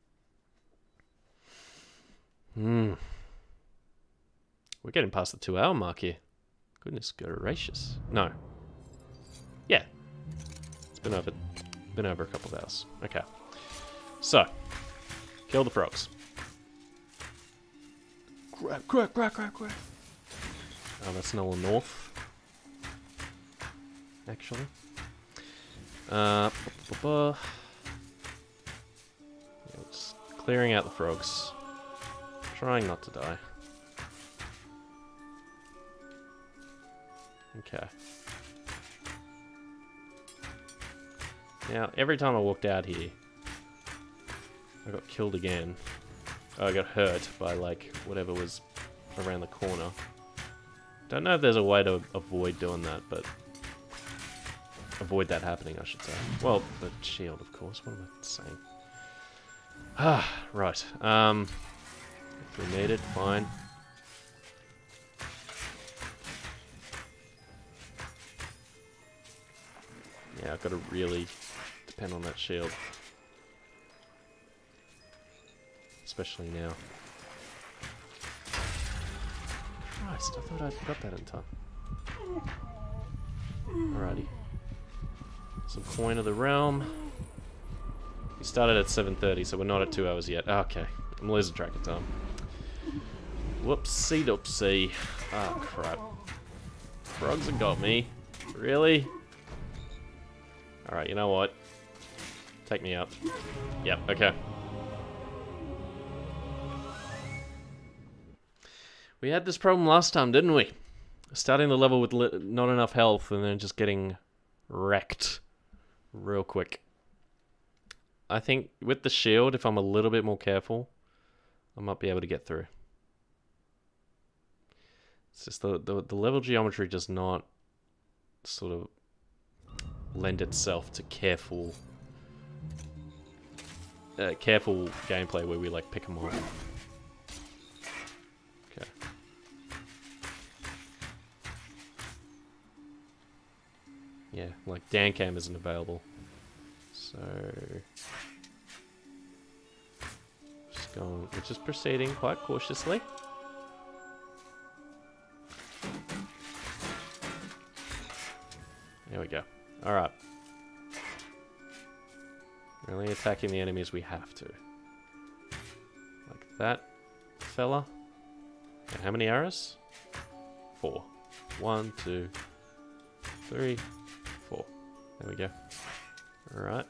Hmm. We're getting past the two hour mark here. Goodness gracious. No. Yeah. It's been over, been over a couple of hours. Okay. So, kill the frogs. Crap, crap, crap, crap, crap. Oh, that's Noah North. Actually. Uh, bu -bu -bu. Yeah, just clearing out the frogs. Trying not to die. Okay. Now, every time I walked out here, I got killed again. Oh, I got hurt by, like, whatever was around the corner. Don't know if there's a way to avoid doing that, but... avoid that happening, I should say. Well, the shield, of course. What am I saying? Ah, right. Um, if we need it, fine. Yeah, I've got to really depend on that shield. Especially now. Christ, I thought I'd got that in time. Alrighty. Some coin of the realm. We started at seven thirty, so we're not at two hours yet. Okay, I'm losing track of time. Whoopsie doopsie. Ah, oh, crap. Frogs have got me. Really? Alright, you know what? Take me out. Yep, okay. We had this problem last time, didn't we? Starting the level with li not enough health and then just getting wrecked real quick. I think with the shield, if I'm a little bit more careful, I might be able to get through. It's just the, the, the level geometry does not sort of lend itself to careful uh, careful gameplay where we like pick them off. Okay. yeah, like Dancam isn't available. So just going, we're just proceeding quite cautiously. There we go. All right. We're only attacking the enemies we have to. Like that fella. And how many arrows? Four. One, two, three, four. There we go. Alright.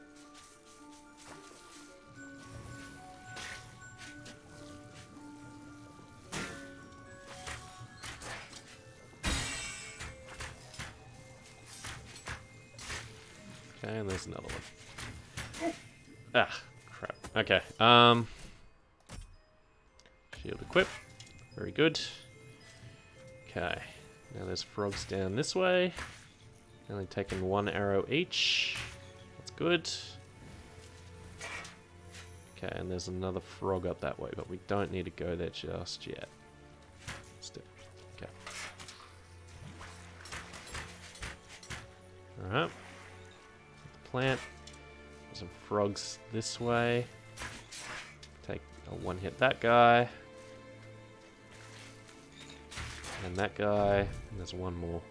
Okay, and there's another one. Ah, crap. Okay, um... shield equip. Very good. Okay, now there's frogs down this way. Only taking one arrow each. That's good. Okay, and there's another frog up that way, but we don't need to go there just yet. Still. Okay. Alright. Plant. There's some frogs this way. Take a one hit that guy. And that guy. And there's one more.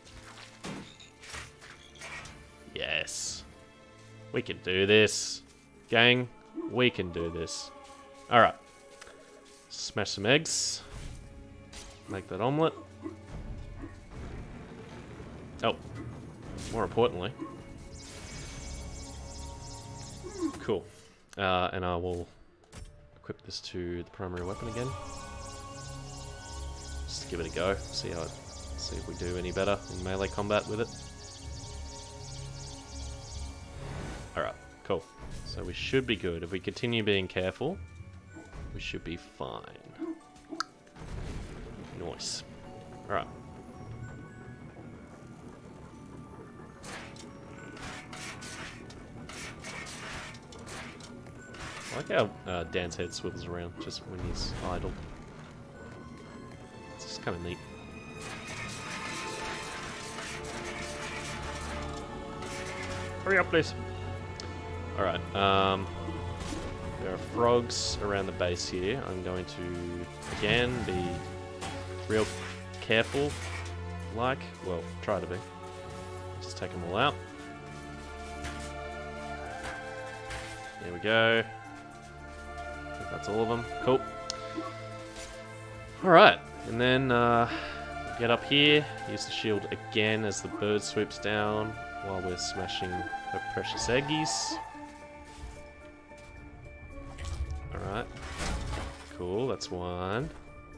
Yes. We can do this. Gang, we can do this. Alright. Smash some eggs. Make that omelette. Oh. More importantly. Cool. Uh, and I will equip this to the primary weapon again. Just give it a go. See how it, see if we do any better in melee combat with it. Alright, cool. So we should be good. If we continue being careful, we should be fine. Nice. Alright. I like how uh, Dan's head swivels around just when he's idle. It's just kind of neat. Hurry up, please. Alright, um, there are frogs around the base here. I'm going to, again, be real careful, like, well, try to be. Just take them all out. There we go. I think that's all of them. Cool. Alright, and then uh, get up here, use the shield again as the bird swoops down while we're smashing her precious eggies. Alright. Cool, that's one.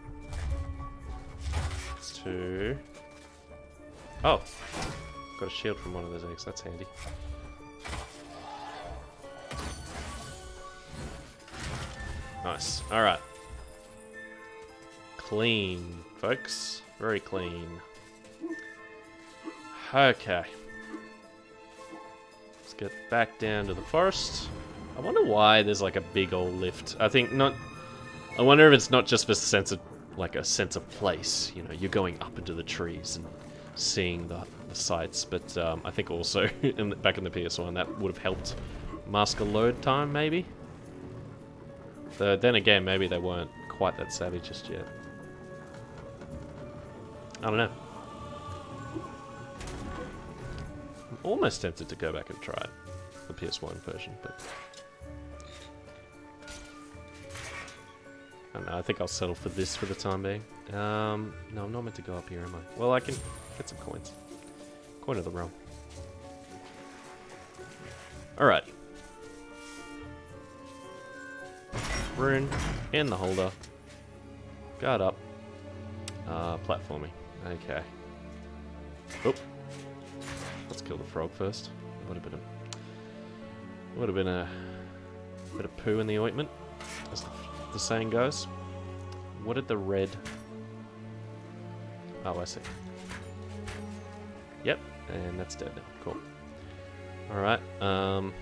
That's two. Oh! Got a shield from one of those eggs, that's handy. Nice. Alright. Clean, folks. Very clean. Okay. Let's get back down to the forest. I wonder why there's like a big old lift. I think not... I wonder if it's not just for sense of, like a sense of place. You know, you're going up into the trees and seeing the, the sights. But um, I think also, in the, back in the P S one, that would have helped mask a load time, maybe? So then again, maybe they weren't quite that savvy just yet. I don't know. I'm almost tempted to go back and try it. The P S one version, but... I don't know, I think I'll settle for this for the time being. Um, no, I'm not meant to go up here, am I? Well, I can get some coins. Coin of the realm. Alright. Rune in the holder. Guard up. Uh, platforming. Okay. Oh. Let's kill the frog first. Would have been a would have been a bit of poo in the ointment, as the, the saying goes. What did the red? Oh, I see. Yep, and that's dead now. Cool. All right. Um.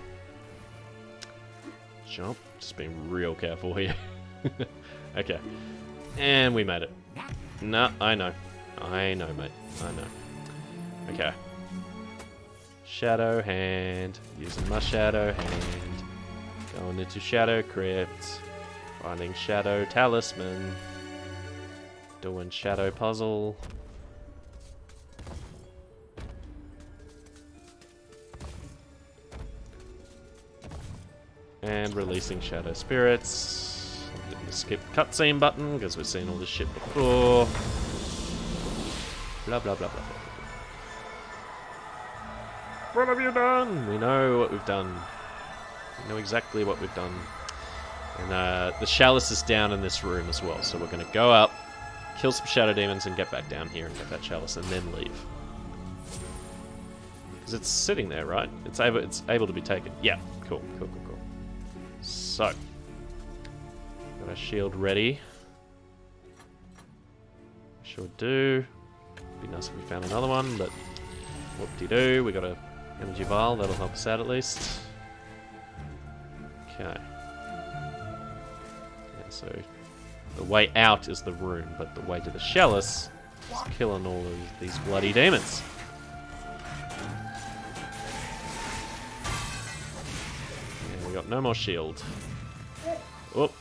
Jump. Just being real careful here. Okay. And we made it. No, I know. I know, mate. I know. Okay. Shadow hand. Using my shadow hand. Going into Shadow Crypt. Finding Shadow Talisman. Doing Shadow Puzzle. And releasing Shadow Spirits. I'm hitting the skip cutscene button because we've seen all this shit before. Blah blah blah blah. What have you done? We know what we've done. We know exactly what we've done. And uh, the chalice is down in this room as well, so we're going to go up, kill some shadow demons, and get back down here and get that chalice, and then leave. Because it's sitting there, right? It's able, it's able to be taken. Yeah, cool, cool, cool, cool. So, got our shield ready. Sure do. Be nice if we found another one, but whoop-de-doo. We got a energy vial, that'll help us out at least. Okay. Yeah, so the way out is the room, but the way to the chalice is killing all of these bloody demons. And we got no more shield. Whoop.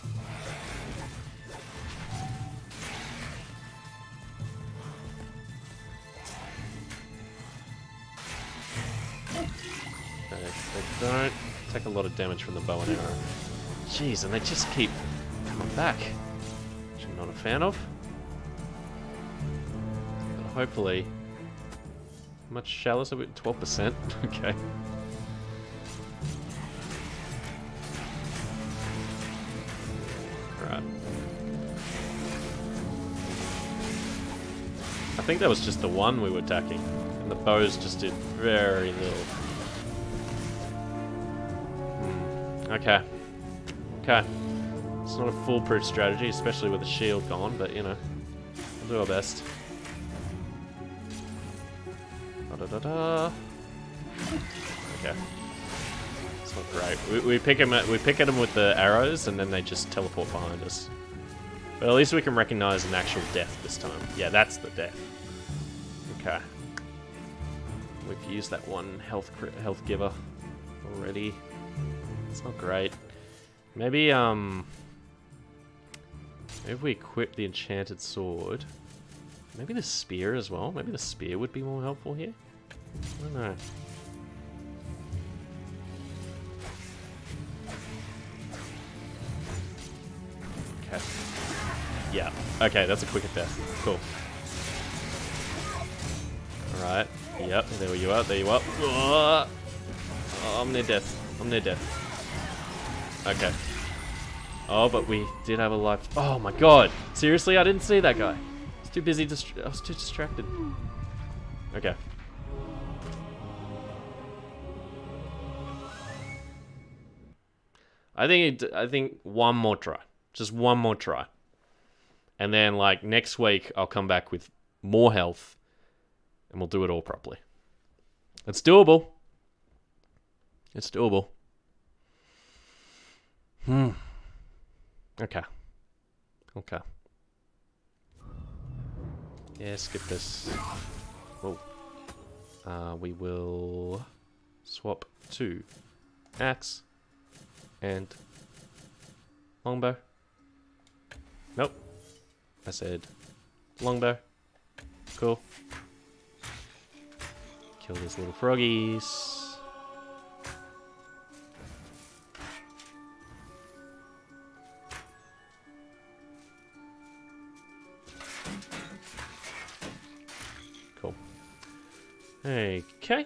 They don't take a lot of damage from the bow and arrow. Jeez, and they just keep coming back. Which I'm not a fan of. But hopefully... How much chalice are we? twelve percent? Okay. Alright. I think that was just the one we were attacking. And the bows just did very little. Okay. Okay. It's not a foolproof strategy, especially with the shield gone, but you know, we'll do our best. Da da da da. Okay. It's not great. We, we pick them at we pick at them with the arrows, and then they just teleport behind us. But at least we can recognize an actual death this time. Yeah, that's the death. Okay. We've used that one health health giver already. It's not great. Maybe, um... Maybe if we equip the enchanted sword... Maybe the spear as well? Maybe the spear would be more helpful here? I don't know. Okay. Yeah. Okay, that's a quicker death. Cool. Alright. Yep, there you are, there you are. Oh, I'm near death. I'm near death. Okay. Oh, but we did have a life. Oh my god! Seriously, I didn't see that guy. I was too busy. Dist I was too distracted. Okay. I think. It, I think one more try. Just one more try. And then, like next week, I'll come back with more health, and we'll do it all properly. It's doable. It's doable. Hmm. Okay. Okay. Yeah, skip this. Whoa. Uh, we will swap to axe and longbow. Nope. I said longbow. Cool. Kill these little froggies. Okay.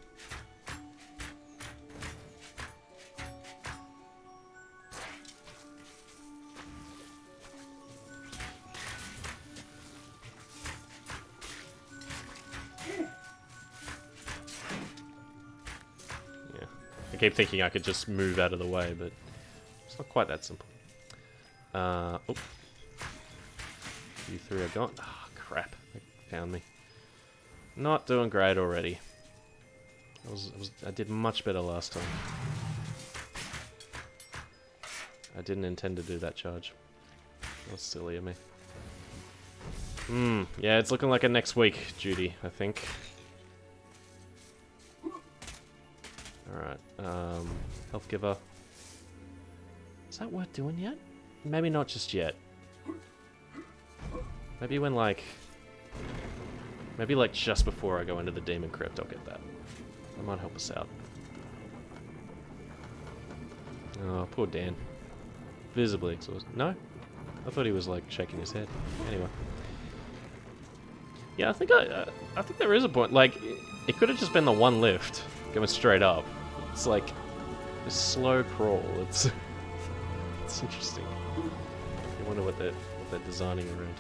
Yeah. I keep thinking I could just move out of the way, but it's not quite that simple. Uh, oh. You three are gone. Ah, oh, crap. They found me. Not doing great already. I, was, I, was, I did much better last time. I didn't intend to do that charge. That was silly of me. Hmm, yeah, it's looking like a next week duty, I think. Alright, um, health giver. Is that worth doing yet? Maybe not just yet. Maybe when like... Maybe like just before I go into the Demon Crypt, I'll get that. That might help us out. Oh, poor Dan. Visibly exhausted. No? I thought he was like shaking his head. Anyway. Yeah, I think I, uh, I think there is a point. Like, it could have just been the one lift going straight up. It's like a slow crawl. It's it's interesting. I wonder what they're what they're designing around.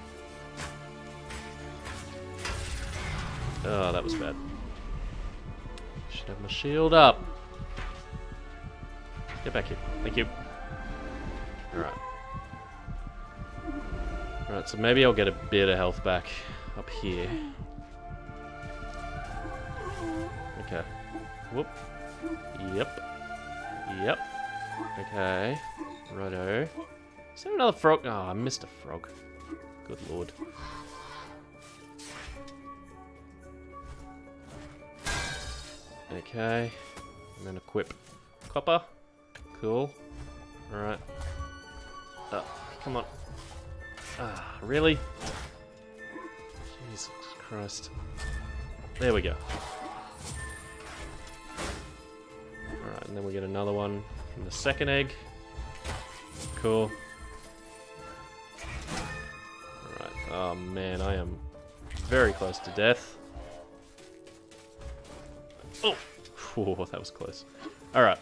Oh, that was bad. Should have my shield up. Get back here. Thank you. Alright. Alright, so maybe I'll get a bit of health back up here. Okay. Whoop. Yep. Yep. Okay. Righto. Is there another frog? Oh, I missed a frog. Good lord. Okay. And then equip copper. Cool. Alright. Oh, come on. Ah, really? Jesus Christ. There we go. Alright, and then we get another one from the second egg. Cool. Alright. Oh man, I am very close to death. Oh! Whoa, that was close. Alright.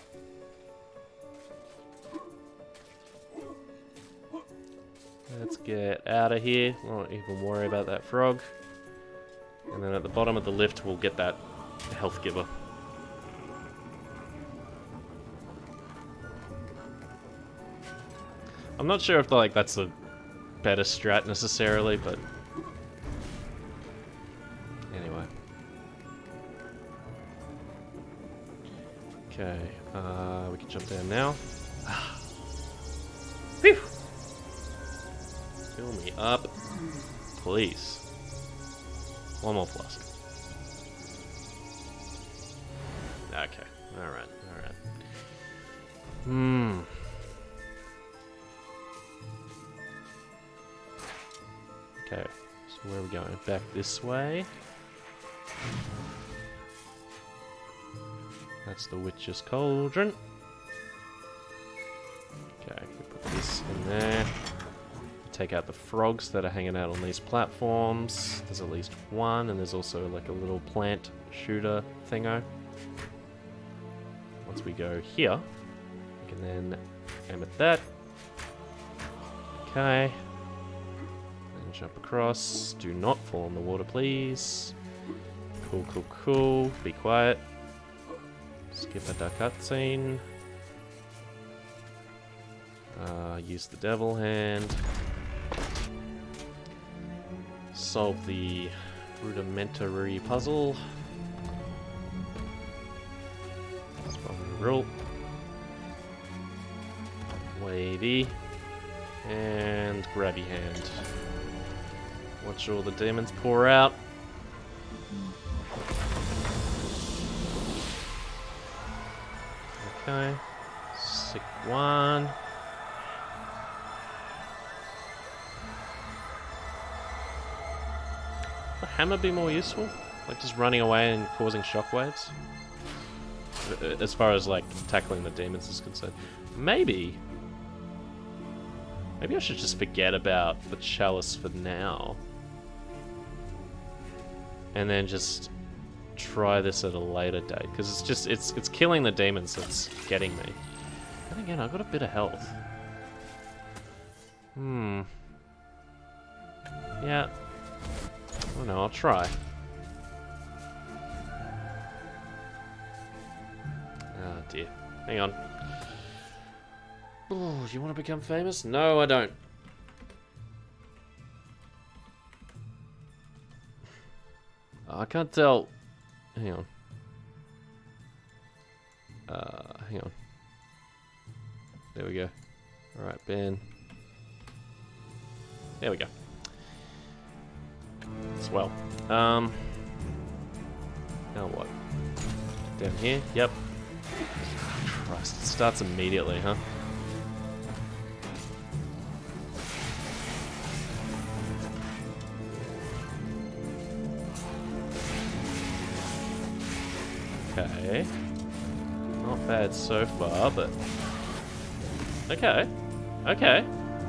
Let's get out of here. I don't even worry about that frog. And then at the bottom of the lift, we'll get that health giver. I'm not sure if like that's a better strat necessarily, but anyway. Okay, uh, we can jump down now. Phew! Fill me up, please. One more flask. Okay, alright, alright. Hmm. Okay, so where are we going? Back this way. That's the Witch's Cauldron. Okay, we put this in there. Take out the frogs that are hanging out on these platforms. There's at least one, and there's also like a little plant shooter thingo. Once we go here, we can then aim at that. Okay. And jump across. Do not fall in the water, please. Cool, cool, cool. Be quiet. Skip a cutscene. Uh, use the devil hand. Solve the rudimentary puzzle. Spell the rule. Wavy. And grabby hand. Watch all the demons pour out. Okay. Sick one. Would the hammer be more useful? Like just running away and causing shockwaves? As far as like tackling the demons is concerned. Maybe. Maybe I should just forget about the chalice for now. And then just try this at a later date. Because it's just, it's it's killing the demons that's getting me. And again, I've got a bit of health. Hmm. Yeah. Oh no, I'll try. Oh dear. Hang on. Oh, do you want to become famous? No, I don't. I can't tell. Hang on. Uh, hang on. There we go. Alright, Ben. There we go. Swell. Um. Now what? Down here? Yep. Christ, it starts immediately, huh? Okay. Not bad so far, but... Okay. Okay.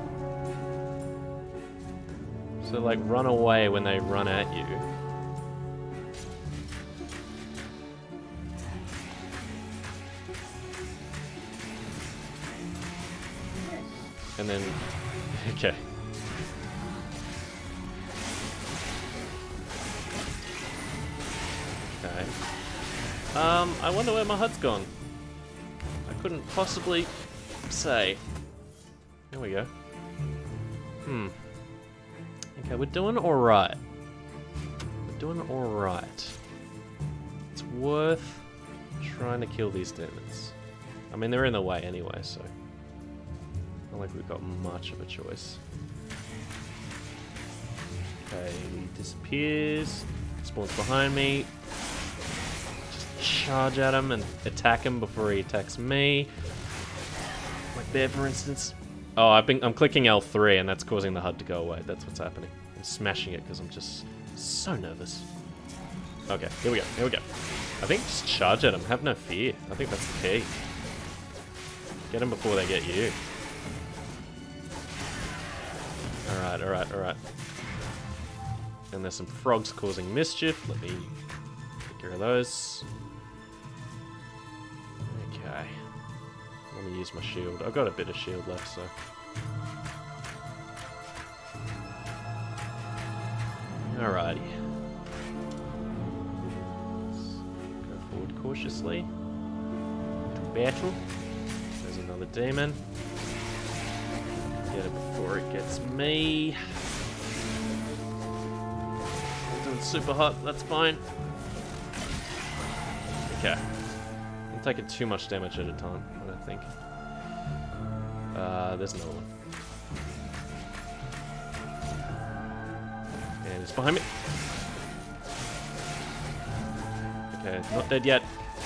So, like, run away when they run at you. And then... Okay. Okay. Um, I wonder where my H U D's gone. I couldn't possibly say. There we go. Hmm. Okay, we're doing alright. We're doing alright. It's worth trying to kill these demons. I mean, they're in the way anyway, so... Not like we've got much of a choice. Okay, he disappears. Spawns behind me. Just charge at him and attack him before he attacks me. Like there, for instance. Oh, I've been, I'm clicking L three and that's causing the H U D to go away. That's what's happening. I'm smashing it because I'm just so nervous. Okay, here we go, here we go. I think just charge at them, have no fear. I think that's the key. Get them before they get you. Alright, alright, alright. And there's some frogs causing mischief. Let me take care of those. Okay. Let me use my shield. I've got a bit of shield left, so... Alrighty. Let's go forward cautiously. To battle. There's another demon. Get it before it gets me. I'm doing super hot, that's fine. Okay. I'm taking too much damage at a time, I don't think. Uh, there's another one. And it's behind me. Okay, not dead yet.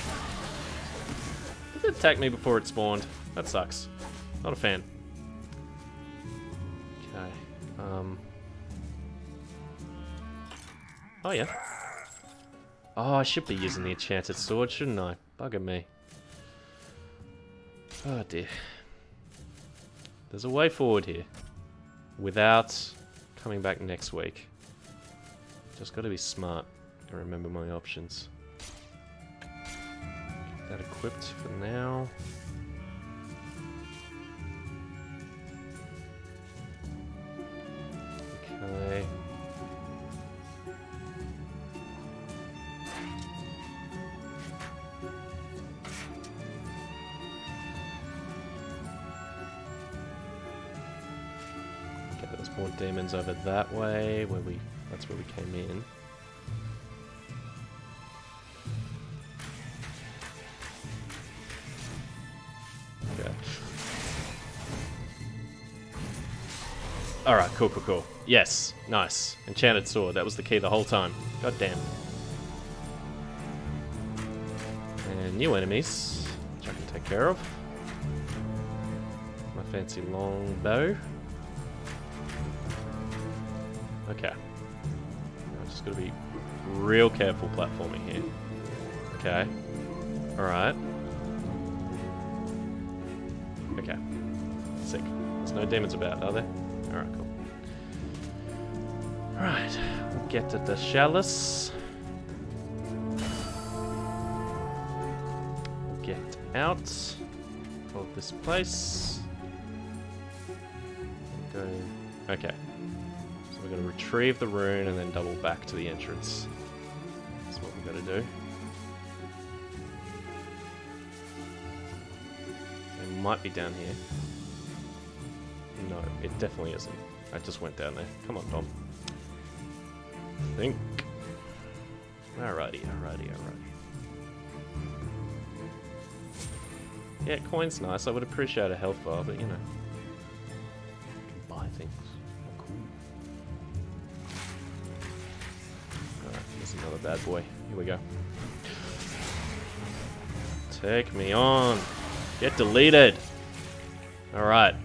It did attack me before it spawned. That sucks. Not a fan. Okay. Um. Oh yeah. Oh, I should be using the enchanted sword, shouldn't I? Bugger me. Oh dear. There's a way forward here. Without coming back next week. Just gotta be smart and remember my options. Get that equipped for now. Okay. Okay, there's more demons over that way, where we that's where we came in. Okay. Alright, cool, cool, cool. Yes, nice. Enchanted sword, that was the key the whole time. God damn. And new enemies, which I can take care of. My fancy long bow. Okay. I'm just gotta be real careful platforming here. Okay. Alright. Okay. Sick. There's no demons about, are there? Alright, cool. Alright. We'll get to the chalice. We'll get out of this place. Go. Okay. We're going to retrieve the rune and then double back to the entrance. That's what we've got to do. It might be down here. No, it definitely isn't. I just went down there. Come on, Dom. Think. Alrighty, alrighty, alrighty. Yeah, coin's nice. I would appreciate a health bar, but you know. You can buy things. Another bad boy. Here we go. Take me on. Get deleted. Alright.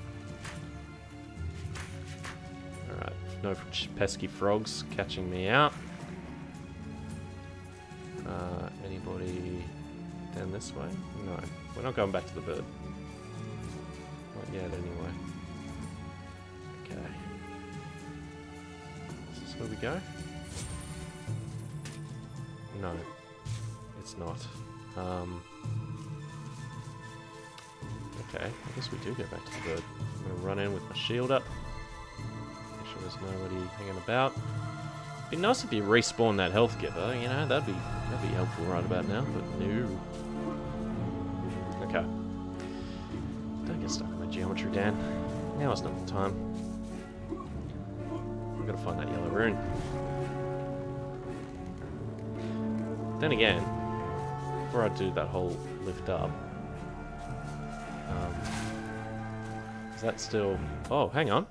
Alright. No pesky frogs catching me out. Uh, anybody down this way? No. We're not going back to the bird. Not yet, anyway. Okay. Is this where we go? No. It's not. Um... Okay, I guess we do go back to the bird. I'm gonna run in with my shield up. Make sure there's nobody hanging about. It'd be nice if you respawn that health giver, you know, that'd be that'd be helpful right about now, but no. Okay. Don't get stuck in the geometry, Dan. Now is not the time. I've gotta find that yellow rune. Then again, before I do that whole lift up, Um, is that still... Oh, hang on.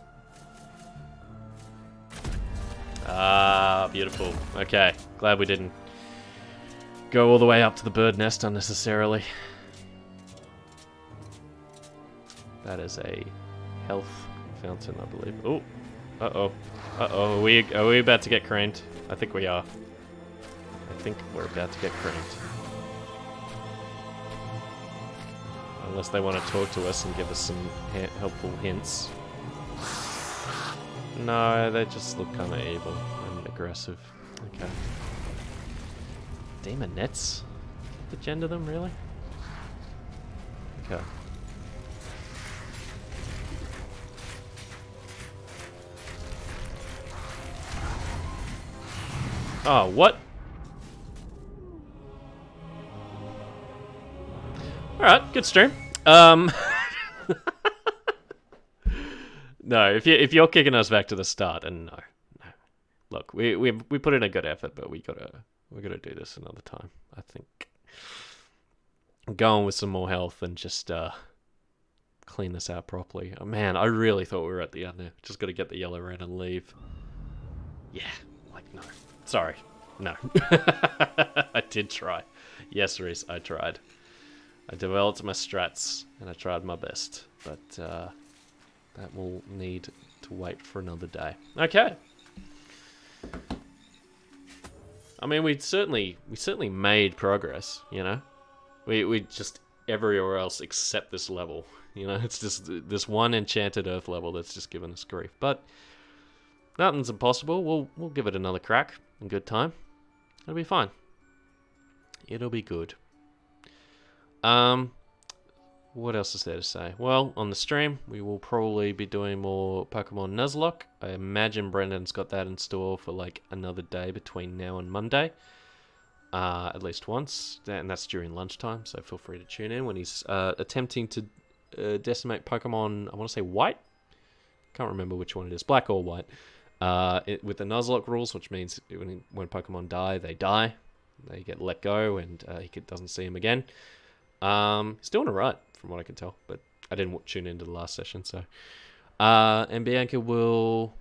Ah, beautiful. Okay, glad we didn't go all the way up to the bird nest unnecessarily. That is a health fountain, I believe. Oh, uh-oh. Uh-oh, are we, are we about to get creamed? I think we are. I think we're about to get creamed. Unless they want to talk to us and give us some ha helpful hints. No, they just look kind of evil and aggressive. Okay. Demonettes? To gender them, really? Okay. Oh, what? Alright, good stream. Um, no, if you if you're kicking us back to the start, and no, no. Look, we we we put in a good effort, but we gotta we gotta do this another time. I think going with some more health and just uh, clean this out properly. Oh man, I really thought we were at the end there. Just gotta get the yellow red and leave. Yeah, like no, sorry, no. I did try. Yes, Reese, I tried. I developed my strats, and I tried my best, but uh, that will need to wait for another day. Okay. I mean, we certainly we certainly made progress. You know, we we just everywhere else except this level. You know, it's just this one Enchanted Earth level that's just given us grief. But nothing's impossible. We'll we'll give it another crack in good time. It'll be fine. It'll be good. Um, what else is there to say? Well, on the stream, we will probably be doing more Pokemon Nuzlocke. I imagine Brendan's got that in store for like another day between now and Monday. Uh, at least once, and that's during lunchtime, so feel free to tune in when he's uh, attempting to uh, decimate Pokemon, I want to say white? Can't remember which one it is, black or white. Uh, it, with the Nuzlocke rules, which means when, when Pokemon die, they die. They get let go, and uh, he doesn't see them again. Um, he's doing alright, from what I can tell, but I didn't tune into the last session, so. Uh, and Bianca will...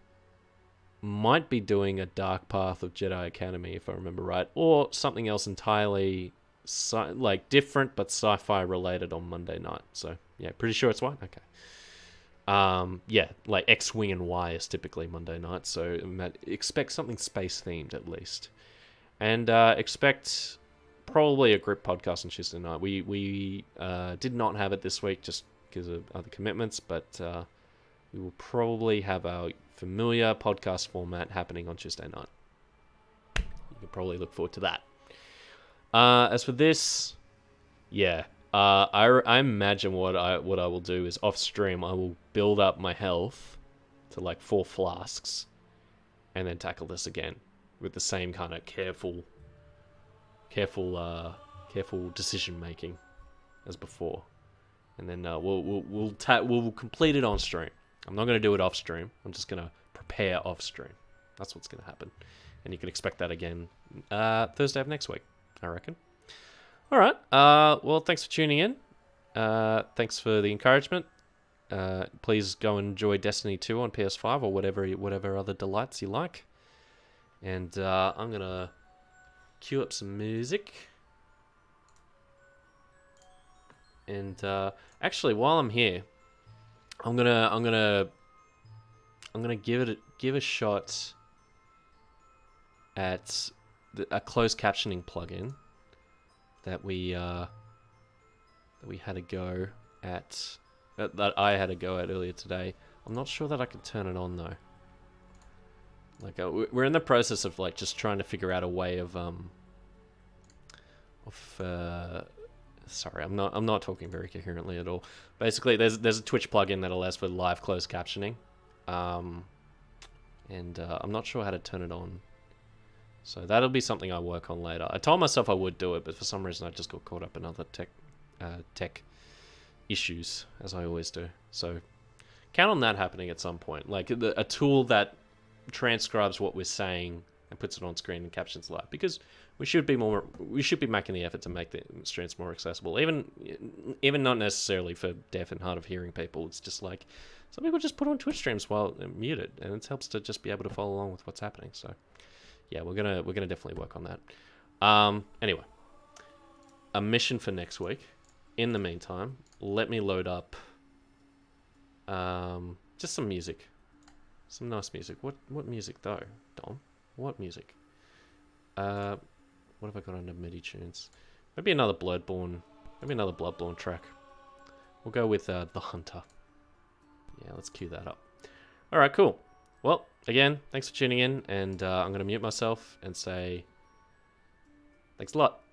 might be doing a Dark Path of Jedi Academy, if I remember right, or something else entirely, sci like, different, but sci-fi related on Monday night, so, yeah, pretty sure it's white? Okay. Um, yeah, like X-Wing and Y is typically Monday night, so expect something space-themed, at least. And, uh, expect... probably a group podcast on Tuesday night. We we uh, did not have it this week just because of other commitments, but uh, we will probably have our familiar podcast format happening on Tuesday night. You can probably look forward to that. Uh, as for this, yeah, uh, I, I imagine what I what I will do is off stream I will build up my health to like four flasks, and then tackle this again with the same kind of careful. Careful, uh, careful decision making, as before, and then uh, we'll we'll we'll, ta we'll complete it on stream. I'm not going to do it off stream. I'm just going to prepare off stream. That's what's going to happen, and you can expect that again uh, Thursday of next week, I reckon. All right. Uh, well, thanks for tuning in. Uh, thanks for the encouragement. Uh, please go and enjoy Destiny two on P S five or whatever whatever other delights you like. And uh, I'm gonna cue up some music, And uh, actually, while I'm here, I'm gonna I'm gonna I'm gonna give it give a shot at the, a closed captioning plugin that we uh, that we had a go at uh, that I had a go at earlier today. I'm not sure that I can turn it on though. Like uh, we're in the process of like just trying to figure out a way of um of uh, sorry, I'm not I'm not talking very coherently at all. Basically, there's there's a Twitch plugin that allows for live closed captioning, um, and uh, I'm not sure how to turn it on. So that'll be something I work on later. I told myself I would do it, but for some reason I just got caught up in other tech uh, tech issues, as I always do. So count on that happening at some point, like the, a tool that transcribes what we're saying and puts it on screen and captions live, because we should be more we should be making the effort to make the streams more accessible, even even not necessarily for deaf and hard of hearing people. It's just like some people just put on Twitch streams while muted, and it helps to just be able to follow along with what's happening. So yeah, we're gonna we're gonna definitely work on that. Um, anyway, a mission for next week. In the meantime, let me load up um, just some music, some nice music. What what music though, Dom? What music? Uh, what have I got under MIDI tunes? Maybe another Bloodborne. Maybe another Bloodborne track. We'll go with uh, The Hunter. Yeah, let's cue that up. All right, cool. Well, again, thanks for tuning in, and uh, I'm going to mute myself and say thanks a lot.